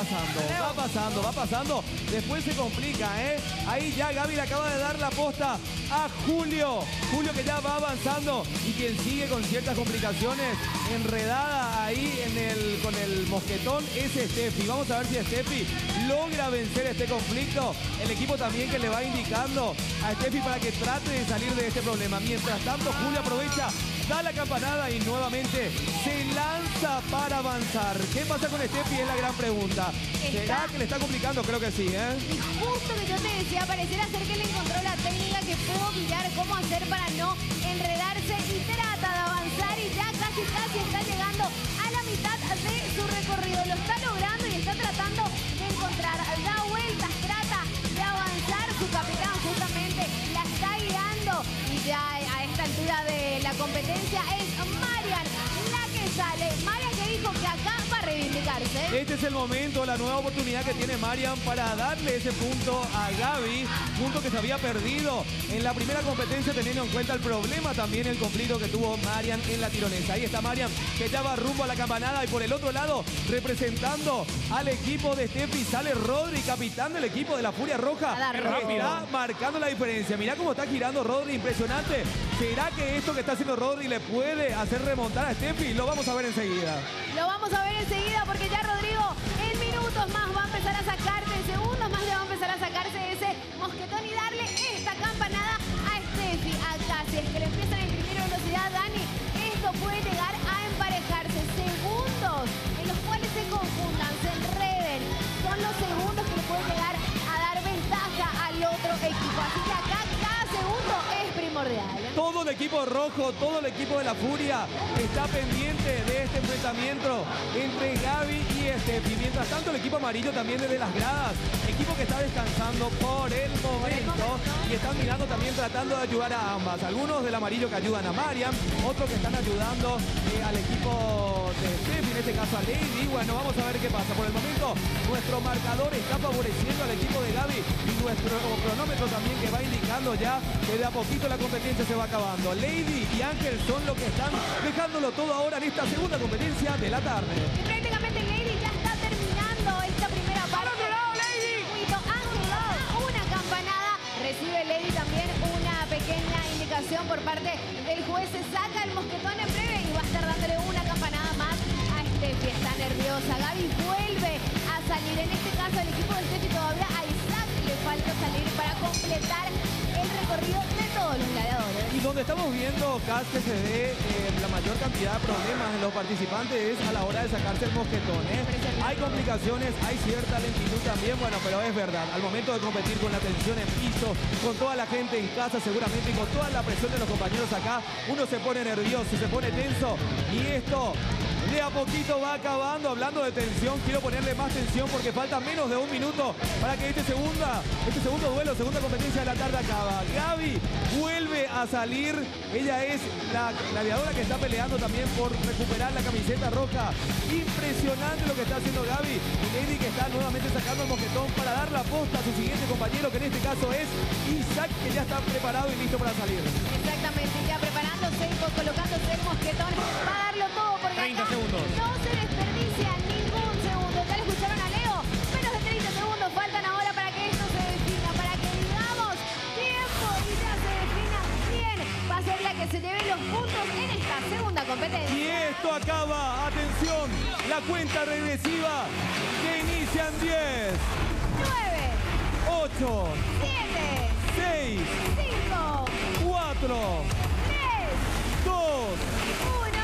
pasando, después se complica, ¿eh? Ahí ya Gaby le acaba de dar la posta a Julio. Julio que ya va avanzando y quien sigue con ciertas complicaciones, enredada ahí con el mosquetón, es Steffi. Vamos a ver si Steffi logra vencer este conflicto. El equipo también que le va indicando a Steffi para que trate de salir de este problema. Mientras tanto, Julio aprovecha, da la campanada y nuevamente se lanza para avanzar. ¿Qué pasa con Steffi? Es la gran pregunta. ¿Será que le está complicando? Creo que sí, ¿eh? Y justo que yo te decía, pareciera ser que le encontró la técnica que puedo mirar cómo hacer para no enredarse y trata de avanzar y ya casi está llegando a la mitad de su recorrido. Lo está logrando y está tratando de encontrar, da vueltas, trata de avanzar. Su capitán justamente la está guiando y ya a esta altura de la competencia es Marian la que sale. Marian que dijo que acá va a reivindicarse. Este es el momento, la nueva oportunidad que tiene Marian para darle ese punto a Gaby, punto que se había perdido en la primera competencia, teniendo en cuenta el problema también, el conflicto que tuvo Marian en la tirolesa. Ahí está Marian que ya va rumbo a la campanada y por el otro lado, representando al equipo de Steffi, sale Rodri, capitán del equipo de la Furia Roja. Está marcando la diferencia. Mirá cómo está girando Rodri, impresionante. ¿Será que esto que está haciendo Rodri le puede hacer remontar a Steffi? Lo vamos a ver enseguida. Lo vamos a ver enseguida porque ya Rodrigo en minutos más va a empezar a sacarse, en segundos más le va a empezar a sacarse ese mosquetón y darle esta campanada a Steffi. Acá, si es que le empiezan a imprimir velocidad, Dani, esto puede llegar a emparejarse. Segundos en los cuales se confundan, se enreden, son los segundos que le pueden llegar a dar ventaja al otro equipo. Así que acá cada segundo es primordial. cordial. Todo el equipo rojo, todo el equipo de la Furia está pendiente de este enfrentamiento entre Gaby y Steffi. Mientras tanto, el equipo amarillo también desde las gradas. Equipo que está descansando por el momento y están mirando también tratando de ayudar a ambas. Algunos del amarillo que ayudan a Mariam, otros que están ayudando al equipo de Steffi, en este caso a Lady. Bueno, vamos a ver qué pasa. Por el momento, nuestro marcador está favoreciendo al equipo de Gaby y nuestro cronómetro también que va indicando ya que de a poquito la competencia se va acabando. Lady y Ángel son los que están dejándolo todo ahora en esta segunda competencia de la tarde. Y prácticamente Lady ya está terminando esta primera parte. Ángel, una campanada. Recibe Lady también una pequeña indicación por parte del juez. Se saca el mosquetón en breve y va a estar dándole una campanada más a Steffi. Está nerviosa. Gaby vuelve a salir. En este caso, el equipo de Steffi todavía a Isaac le falta salir para completar el recorrido de todos los gladiadores. Y donde estamos viendo, Cas, que se ve la mayor cantidad de problemas en los participantes es a la hora de sacarse el mosquetón. Hay complicaciones, hay cierta lentitud también, bueno, pero es verdad. Al momento de competir con la tensión en piso, con toda la gente en casa seguramente y con toda la presión de los compañeros acá, uno se pone nervioso, se pone tenso y esto de a poquito va acabando. Hablando de tensión, quiero ponerle más tensión porque falta menos de un minuto para que este segundo duelo, segunda competencia de la tarde acaba. Gaby vuelve a salir. Ella es la gladiadora que está peleando también por recuperar la camiseta roja. Impresionante lo que está haciendo Gaby. Y Lady que está nuevamente sacando el mosquetón para dar la posta a su siguiente compañero, que en este caso es Isaac, que ya está preparado y listo para salir. Exactamente, ya preparándose y colocándose el mosquetón. Va a darlo todo porque 30 acá segundos. no se desperdicia ningún segundo. ¿Ya le escucharon a Leo? Menos de 30 segundos faltan ahora para que esto se defina, para que digamos tiempo y ya se defina quién va a ser la que se lleve los puntos en esta segunda competencia. Y esto acaba, atención, la cuenta regresiva que inicia en 10, 9, 8, 7, 6, 5, 4, 3, 2, 1.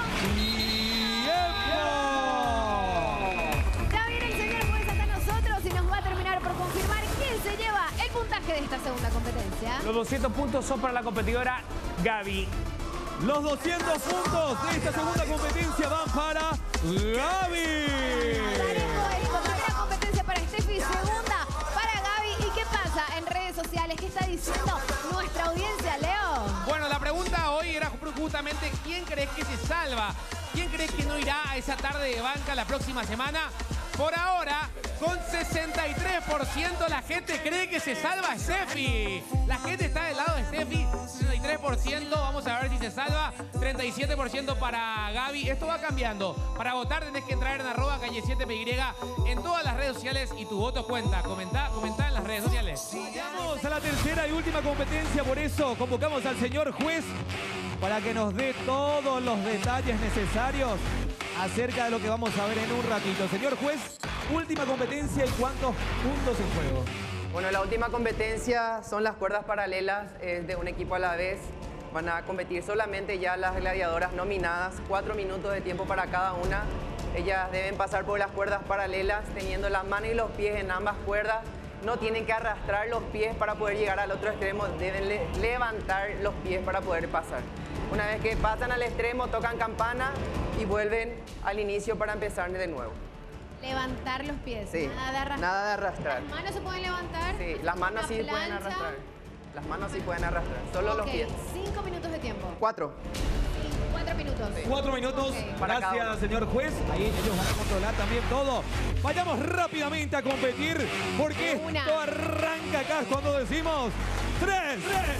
Ya viene el señor juez acá nosotros y nos va a terminar por confirmar quién se lleva el puntaje de esta segunda competencia. Los 200 puntos son para la competidora Gaby. Los 200 puntos de esta segunda competencia van para Gaby. Parejo esto, primera competencia para Steffi, segunda para Gaby. ¿Y qué pasa en redes sociales? ¿Qué está diciendo nuestra audiencia, Leo? Bueno, la pregunta hoy era justamente ¿quién crees que se salva? ¿Quién crees que no irá a esa tarde de banca la próxima semana? Por ahora, con 63% la gente cree que se salva Steffi. La gente está del lado de Steffi, 63%. Vamos a ver si se salva. 37% para Gaby. Esto va cambiando. Para votar tenés que entrar en @calle7py en todas las redes sociales y tu voto cuenta. Comentá en las redes sociales. Vamos a la tercera y última competencia, por eso convocamos al señor juez para que nos dé todos los detalles necesarios acerca de lo que vamos a ver en un ratito. Señor juez, última competencia y cuántos puntos en juego. Bueno, la última competencia son las cuerdas paralelas, es de un equipo a la vez. Van a competir solamente ya las gladiadoras nominadas, 4 minutos de tiempo para cada una. Ellas deben pasar por las cuerdas paralelas, teniendo las manos y los pies en ambas cuerdas. No tienen que arrastrar los pies para poder llegar al otro extremo, deben levantar los pies para poder pasar. Una vez que pasan al extremo, tocan campana y vuelven al inicio para empezar de nuevo. Levantar los pies, Sí, nada de arrastrar. nada de arrastrar. ¿Las manos se pueden levantar? Sí, las manos Una sí pueden plancha. arrastrar. Las manos sí pueden arrastrar, solo los Ok, pies. 5 minutos de tiempo. 4. 4 minutos. 4 minutos. Ok. Para cada Gracias, uno. señor juez. Ahí ellos van a controlar también todo. Vayamos rápidamente a competir porque Una. esto arranca acá cuando decimos 3,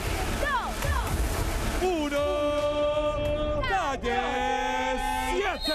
1, calle 7.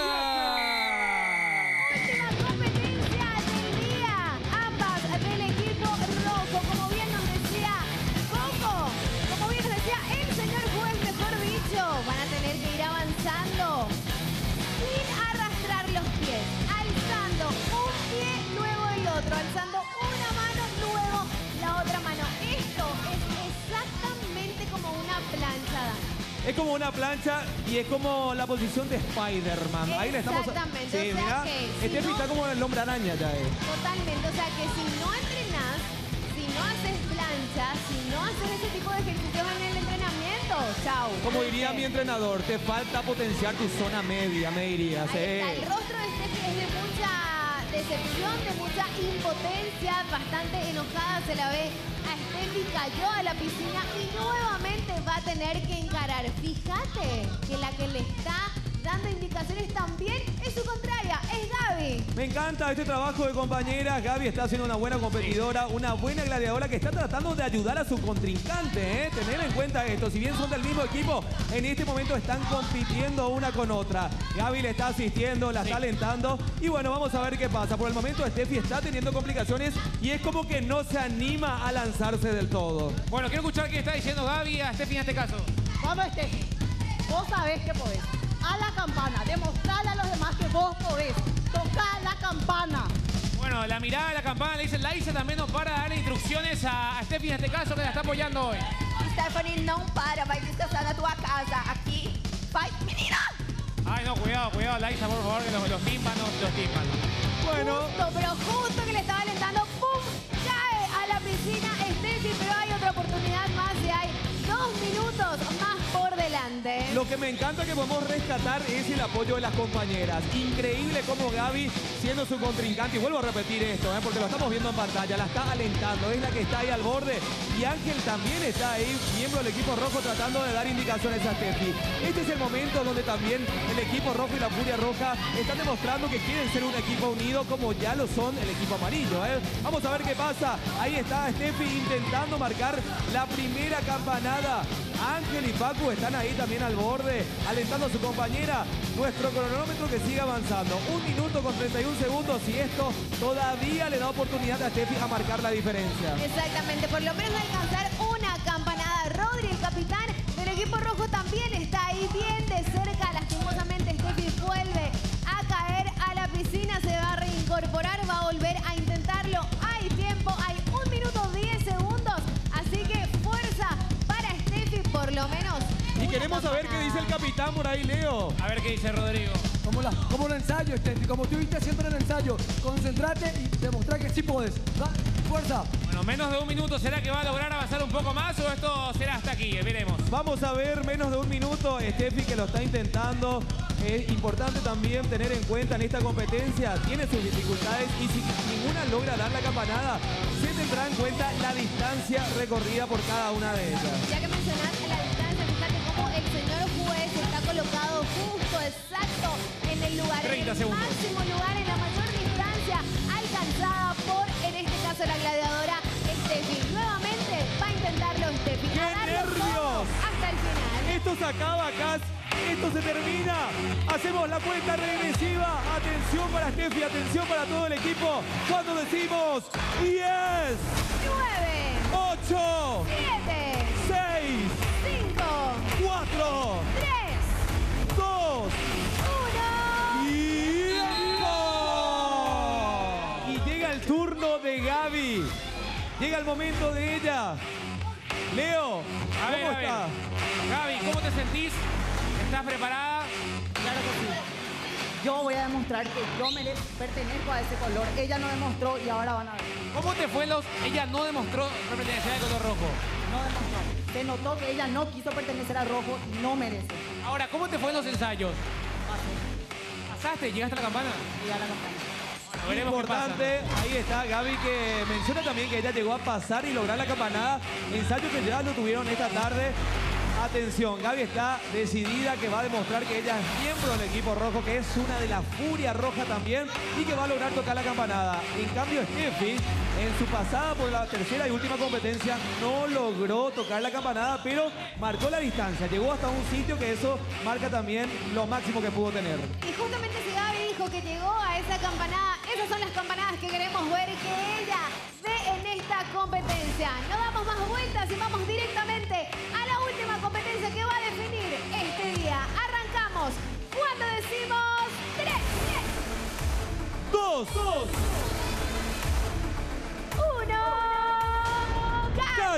Última competencia del día. Ambas del equipo rojo. Como bien nos decía Coco, como bien nos decía el señor juez, mejor dicho, van a tener que ir avanzando sin arrastrar los pies, alzando un pie, luego el otro, alzando una mano, luego la otra mano. Esto es exactamente como una plancha, Dan. Es como una plancha y es como la posición de Spider-Man. Ahí le estamos. Exactamente, Sí, o sea mirá. que si Este no- está como el hombre araña ya es. Totalmente, o sea que si no entrenás, si no haces plancha, si no haces ese tipo de ejercicios en el entrenamiento, chau. Como diría mi entrenador, te falta potenciar tu zona media, me dirías. Ahí está. El rostro de Steffi es de mucha decepción, de mucha impotencia, bastante enojada se la ve a Steffi, cayó a la piscina y nuevamente va a tener que encarar. Fíjate que la que le está dando indicaciones también es su contraria, es Gaby. Me encanta este trabajo de compañeras. Gaby está siendo una buena competidora, una buena gladiadora que está tratando de ayudar a su contrincante. Tener en cuenta esto, si bien son del mismo equipo, en este momento están compitiendo una con otra. Gaby le está asistiendo, la está alentando y bueno, vamos a ver qué pasa. Por el momento Steffi está teniendo complicaciones y es como que no se anima a lanzarse del todo. Bueno, quiero escuchar qué está diciendo Gaby a Steffi en este caso. Vamos, Steffi. Vos sabés que podés. A la campana, demostrarle a los demás que vos podés. Tocar la campana. Bueno, la mirada de la campana le dice Laisa también no para dar instrucciones a Steffi en este caso que la está apoyando hoy. Stephanie, não para, vai descansar na tua casa. Aqui, vai, menina! Ay, no, cuidado, Laisa, por favor, que los tímpanos. Bueno. Justo, pero justo que le estaba alentando, ¡pum! Cae a la piscina Steffi, pero hay otra oportunidad más y hay 2 minutos más por delante. Lo que me encanta que podemos rescatar es el apoyo de las compañeras. Increíble cómo Gaby, siendo su contrincante, y vuelvo a repetir esto, porque lo estamos viendo en pantalla, la está alentando, es la que está ahí al borde. Y Ángel también está ahí, miembro del equipo rojo, tratando de dar indicaciones a Steffi. Este es el momento donde también el equipo rojo y la Furia Roja están demostrando que quieren ser un equipo unido como ya lo son el equipo amarillo. Vamos a ver qué pasa. Ahí está Steffi intentando marcar la primera campanada. Ángel y Facu están ahí también al borde, alentando a su compañera. Nuestro cronómetro que sigue avanzando. 1 minuto con 31 segundos y esto todavía le da oportunidad a Steffi a marcar la diferencia. Exactamente, por lo menos alcanzar una campanada. Rodri, el capitán del equipo rojo, también está ahí bien de cerca. Lastimosamente Steffi vuelve a caer a la piscina, se va a reincorporar, va a volver a intentarlo. Hay tiempo, hay 1 minuto 10 segundos, así que fuerza para Steffi, por lo menos. Y queremos saber qué dice el capitán por ahí, Leo. A ver qué dice Rodrigo. Como un ensayo, Steffi, como estuviste siempre en el ensayo. Concentrate y demostrar que sí podés. Fuerza. Bueno, menos de 1 minuto. ¿Será que va a lograr avanzar un poco más o esto será hasta aquí? Veremos. Vamos a ver, menos de 1 minuto. Steffi que lo está intentando. Es importante también tener en cuenta en esta competencia, tiene sus dificultades y si ninguna logra dar la campanada, se tendrá en cuenta la distancia recorrida por cada una de ellas. Ya que mencionaste la distancia, fíjate cómo el señor juez está colocado justo, exacto, en el lugar, 30 en el segundos. máximo lugar, en la mayor distancia alcanzada por, en este caso, la gladiadora Steffi. Nuevamente va a intentarlo Steffi. ¡Qué a darlo todo nervios! hasta el final. Esto se acaba acá. Esto se termina. Hacemos la cuenta regresiva. Atención para Steffi, atención para todo el equipo. Cuando decimos 10, 9, 8, 7, 6, 5, 4, 3, 2, 1. ¡Tiempo! Y llega el turno de Gaby. Llega el momento de ella. Leo, A ver, ¿cómo está? Gaby, ¿cómo te sentís? ¿Estás preparada? Claro que sí. Yo voy a demostrar que yo pertenezco a ese color. Ella no demostró y ahora van a ver. ¿Cómo te fue ella no demostró pertenecer al color rojo? No demostró. Se notó que ella no quiso pertenecer al rojo y no merece. Ahora, ¿cómo te fue en los ensayos? ¿Pasaste? ¿Llegaste a la campana? Llegué a la campana. Bueno, veremos qué pasa. Importante, ahí está Gaby que menciona también que ella llegó a pasar y lograr la campanada. Ensayo que ya lo tuvieron esta tarde. Atención, Gaby está decidida que va a demostrar que ella es miembro del equipo rojo, que es una de la Furia Roja también y que va a lograr tocar la campanada. En cambio, Steffi, en su pasada por la tercera y última competencia, no logró tocar la campanada, pero marcó la distancia. Llegó hasta un sitio que eso marca también lo máximo que pudo tener. Y justamente si Gaby dijo que llegó a esa campanada, esas son las campanadas que queremos ver que ella dé en esta competencia. No damos más vueltas y vamos directamente a la última competencia que va a definir este día. Arrancamos cuando decimos 3, 2, 1,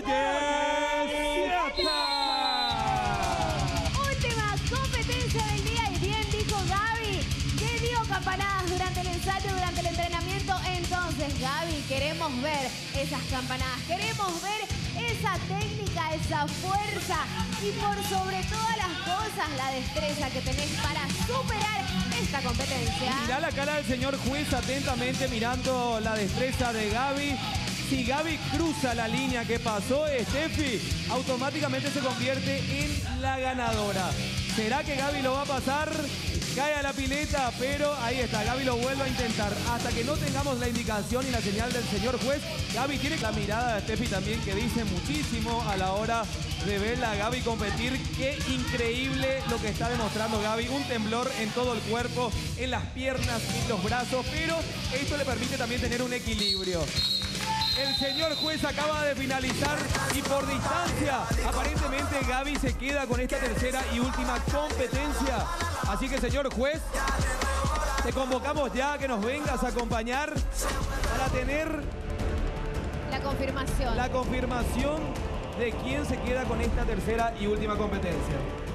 última competencia del día y bien dijo Gaby que dio campanadas durante el ensayo, durante el entrenamiento. Entonces, Gaby, queremos ver esas campanadas, queremos ver esa técnica, esa fuerza y por sobre todas las cosas la destreza que tenés para superar esta competencia. Mirá la cara del señor juez atentamente mirando la destreza de Gaby. Si Gaby cruza la línea que pasó, Steffi automáticamente se convierte en la ganadora. ¿Será que Gaby lo va a pasar? Cae a la pileta, pero ahí está, Gaby lo vuelve a intentar. Hasta que no tengamos la indicación y la señal del señor juez, Gaby tiene la mirada de Steffi también que dice muchísimo a la hora de verla a Gaby competir. Qué increíble lo que está demostrando Gaby. Un temblor en todo el cuerpo, en las piernas, en los brazos, pero esto le permite también tener un equilibrio. El señor juez acaba de finalizar y por distancia, aparentemente Gaby se queda con esta tercera y última competencia. Así que, señor juez, te convocamos ya a que nos vengas a acompañar para tener la confirmación de quién se queda con esta tercera y última competencia.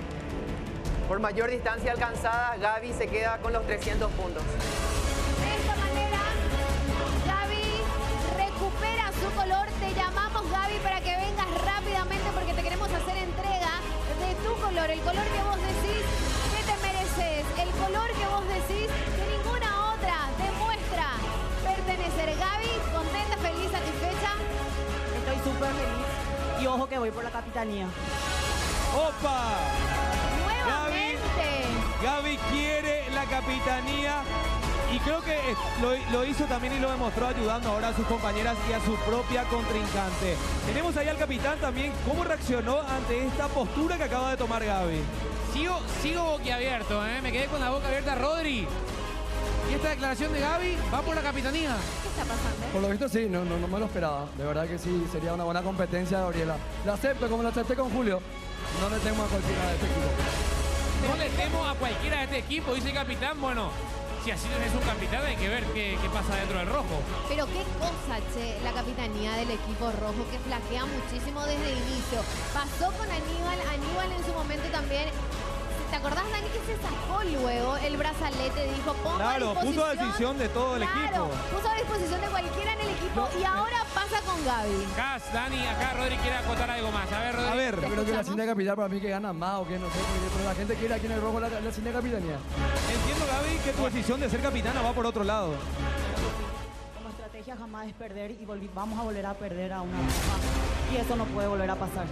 Por mayor distancia alcanzada, Gaby se queda con los 300 puntos. De esta manera, Gaby recupera su color. Te llamamos, Gaby, para que vengas rápidamente porque te queremos hacer entrega de tu color. El color que vos decís que te mereces. El color que vos decís que ninguna otra demuestra pertenecer. Gaby, contenta, feliz, satisfecha. Estoy súper feliz. Y ojo que voy por la capitanía. ¡Opa! ¡Nuevamente! Gaby quiere la capitanía y creo que lo hizo también y lo demostró ayudando ahora a sus compañeras y a su propia contrincante. Tenemos ahí al capitán también. ¿Cómo reaccionó ante esta postura que acaba de tomar Gaby? Sigo boquiabierto, me quedé con la boca abierta, Rodri. ¿Y esta declaración de Gaby va por la capitanía? ¿Qué está pasando? Por lo visto sí, no me lo esperaba. De verdad que sí, sería una buena competencia de Gabriela. La acepto como la acepté con Julio. No le temo a cualquiera de este equipo. No le temo a cualquiera de este equipo, dice el capitán. Bueno, si así tenés un capitán hay que ver qué pasa dentro del rojo. Pero qué cosa, che, la capitanía del equipo rojo que flaquea muchísimo desde el inicio. Pasó con Aníbal en su momento también. ¿Te acordás, Dani, que se sacó luego el brazalete? Dijo, pongo a Claro, disposición. puso a decisión de todo el equipo. Puso a disposición de cualquiera en el equipo y ahora pasa con Gaby. Acá, Dani, acá Rodri quiere acotar algo más. A ver, Rodri. A ver, yo creo que la cinta capital para mí que gana más o que no sé, pero la gente quiere aquí en el rojo la cinta capitanía. Entiendo, Gaby, que tu decisión de ser capitana va por otro lado. Como estrategia jamás es perder y vamos a volver a perder a una roja. Y eso no puede volver a pasar.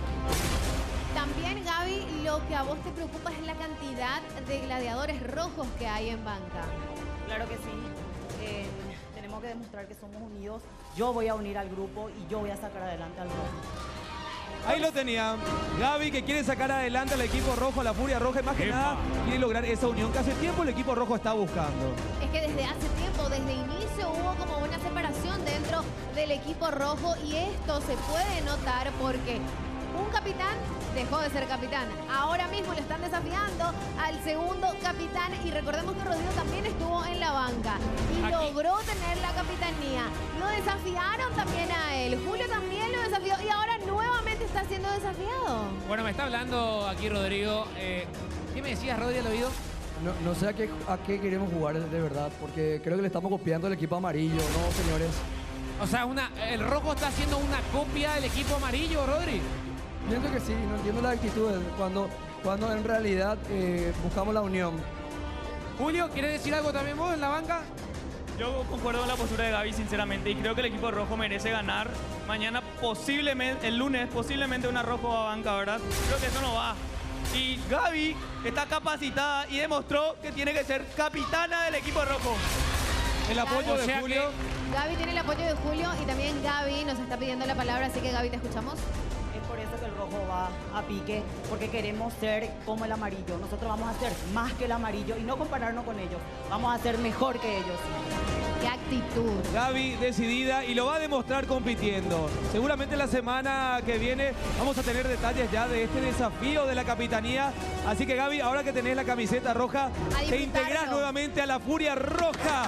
También, Gaby, lo que a vos te preocupa es la cantidad de gladiadores rojos que hay en banca. Claro que sí. Tenemos que demostrar que somos unidos. Yo voy a unir al grupo y yo voy a sacar adelante al rojo. Ahí lo tenía. Gaby, que quiere sacar adelante al equipo rojo, a la Furia Roja, y más que nada quiere lograr esa unión que hace tiempo el equipo rojo está buscando. Es que desde hace tiempo, desde inicio, hubo como una separación dentro del equipo rojo y esto se puede notar porque un capitán dejó de ser capitán. Ahora mismo lo están desafiando al segundo capitán y recordemos que Rodrigo también estuvo en la banca y logró tener la capitanía. Lo desafiaron también a él. Julio también lo desafió y ahora nuevamente está siendo desafiado. Bueno, me está hablando aquí Rodrigo. ¿Qué me decías, Rodri, al oído? No sé a qué queremos jugar de verdad, porque creo que le estamos copiando al equipo amarillo, ¿no, señores? O sea, el rojo está haciendo una copia del equipo amarillo, Rodri. Pienso que sí, no entiendo las actitudes cuando en realidad buscamos la unión. Julio, ¿quieres decir algo también vos en la banca? Yo concuerdo con la postura de Gaby, sinceramente, y creo que el equipo rojo merece ganar. Mañana posiblemente, el lunes, posiblemente una rojo a banca, ¿verdad? Creo que eso no va. Y Gaby está capacitada y demostró que tiene que ser capitana del equipo rojo. El apoyo de Julio. Gaby tiene el apoyo de Julio y también Gaby nos está pidiendo la palabra, así que Gaby, te escuchamos. Es por eso que el rojo va a pique, porque queremos ser como el amarillo. Nosotros vamos a ser más que el amarillo y no compararnos con ellos. Vamos a ser mejor que ellos. ¡Qué actitud! Gaby decidida y lo va a demostrar compitiendo. Seguramente la semana que viene vamos a tener detalles ya de este desafío de la capitanía. Así que Gaby, ahora que tenés la camiseta roja, te integrás nuevamente a la Furia Roja.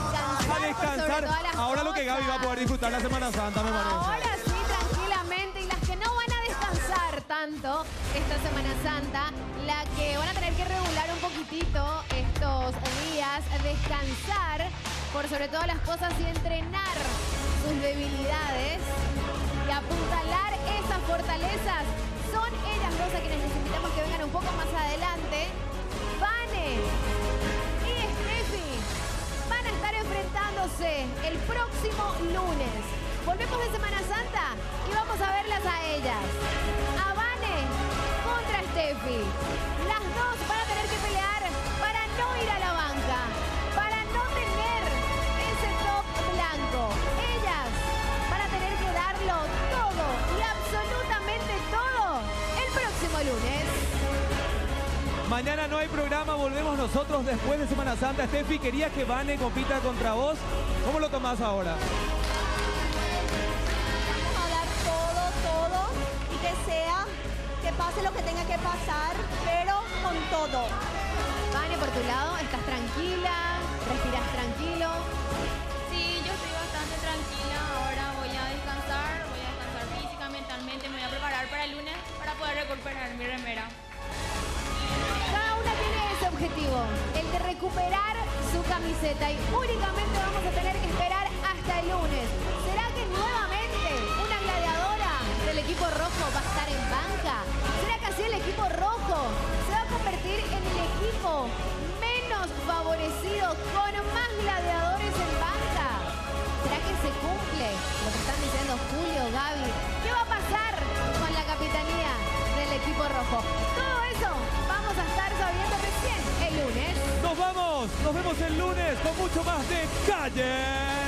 A descansar. Ahora lo que Gaby va a poder disfrutar la Semana Santa, me parece. Ahora sí, tranquilamente. Y las que no van a descansar tanto esta Semana Santa, la que van a tener que regular un poquitito estos días, descansar por sobre todas las cosas y entrenar sus debilidades y apuntalar esa fortalezas son ellas dos a quienes les invitamos que vengan un poco más adelante. Vane y Steffi van a estar enfrentándose el próximo lunes. Volvemos de Semana Santa y vamos a verlas a ellas. A Vane contra Steffi. Las dos van a tener que pelear para no ir a la banca, para no tener ese top blanco. Ellas van a tener que darlo todo y absolutamente todo el próximo lunes. Mañana no hay programa, volvemos nosotros después de Semana Santa. Steffi, quería que Vane compita contra vos. ¿Cómo lo tomás ahora? Vamos a dar todo y que pase lo que tenga que pasar, pero con todo. Vane, por tu lado, ¿estás tranquila? ¿Respiras tranquilo? Sí, yo estoy bastante tranquila. Ahora voy a descansar física, mentalmente. Me voy a preparar para el lunes para poder recuperar mi remera. Cada una tiene ese objetivo, el de recuperar su camiseta, y únicamente vamos a tener que esperar hasta el lunes. ¿Será que nuevamente una gladiadora del equipo rojo va a estar en banca? ¿Será que así el equipo rojo se va a convertir en el equipo menos favorecido con más gladiadores en banca? ¿Será que se cumple lo que están diciendo Julio, Gaby? ¿Qué va a pasar con la capitanía del equipo rojo? Todo eso vamos a estar sabiendo recién el lunes. Nos vamos, nos vemos el lunes con mucho más de Calle.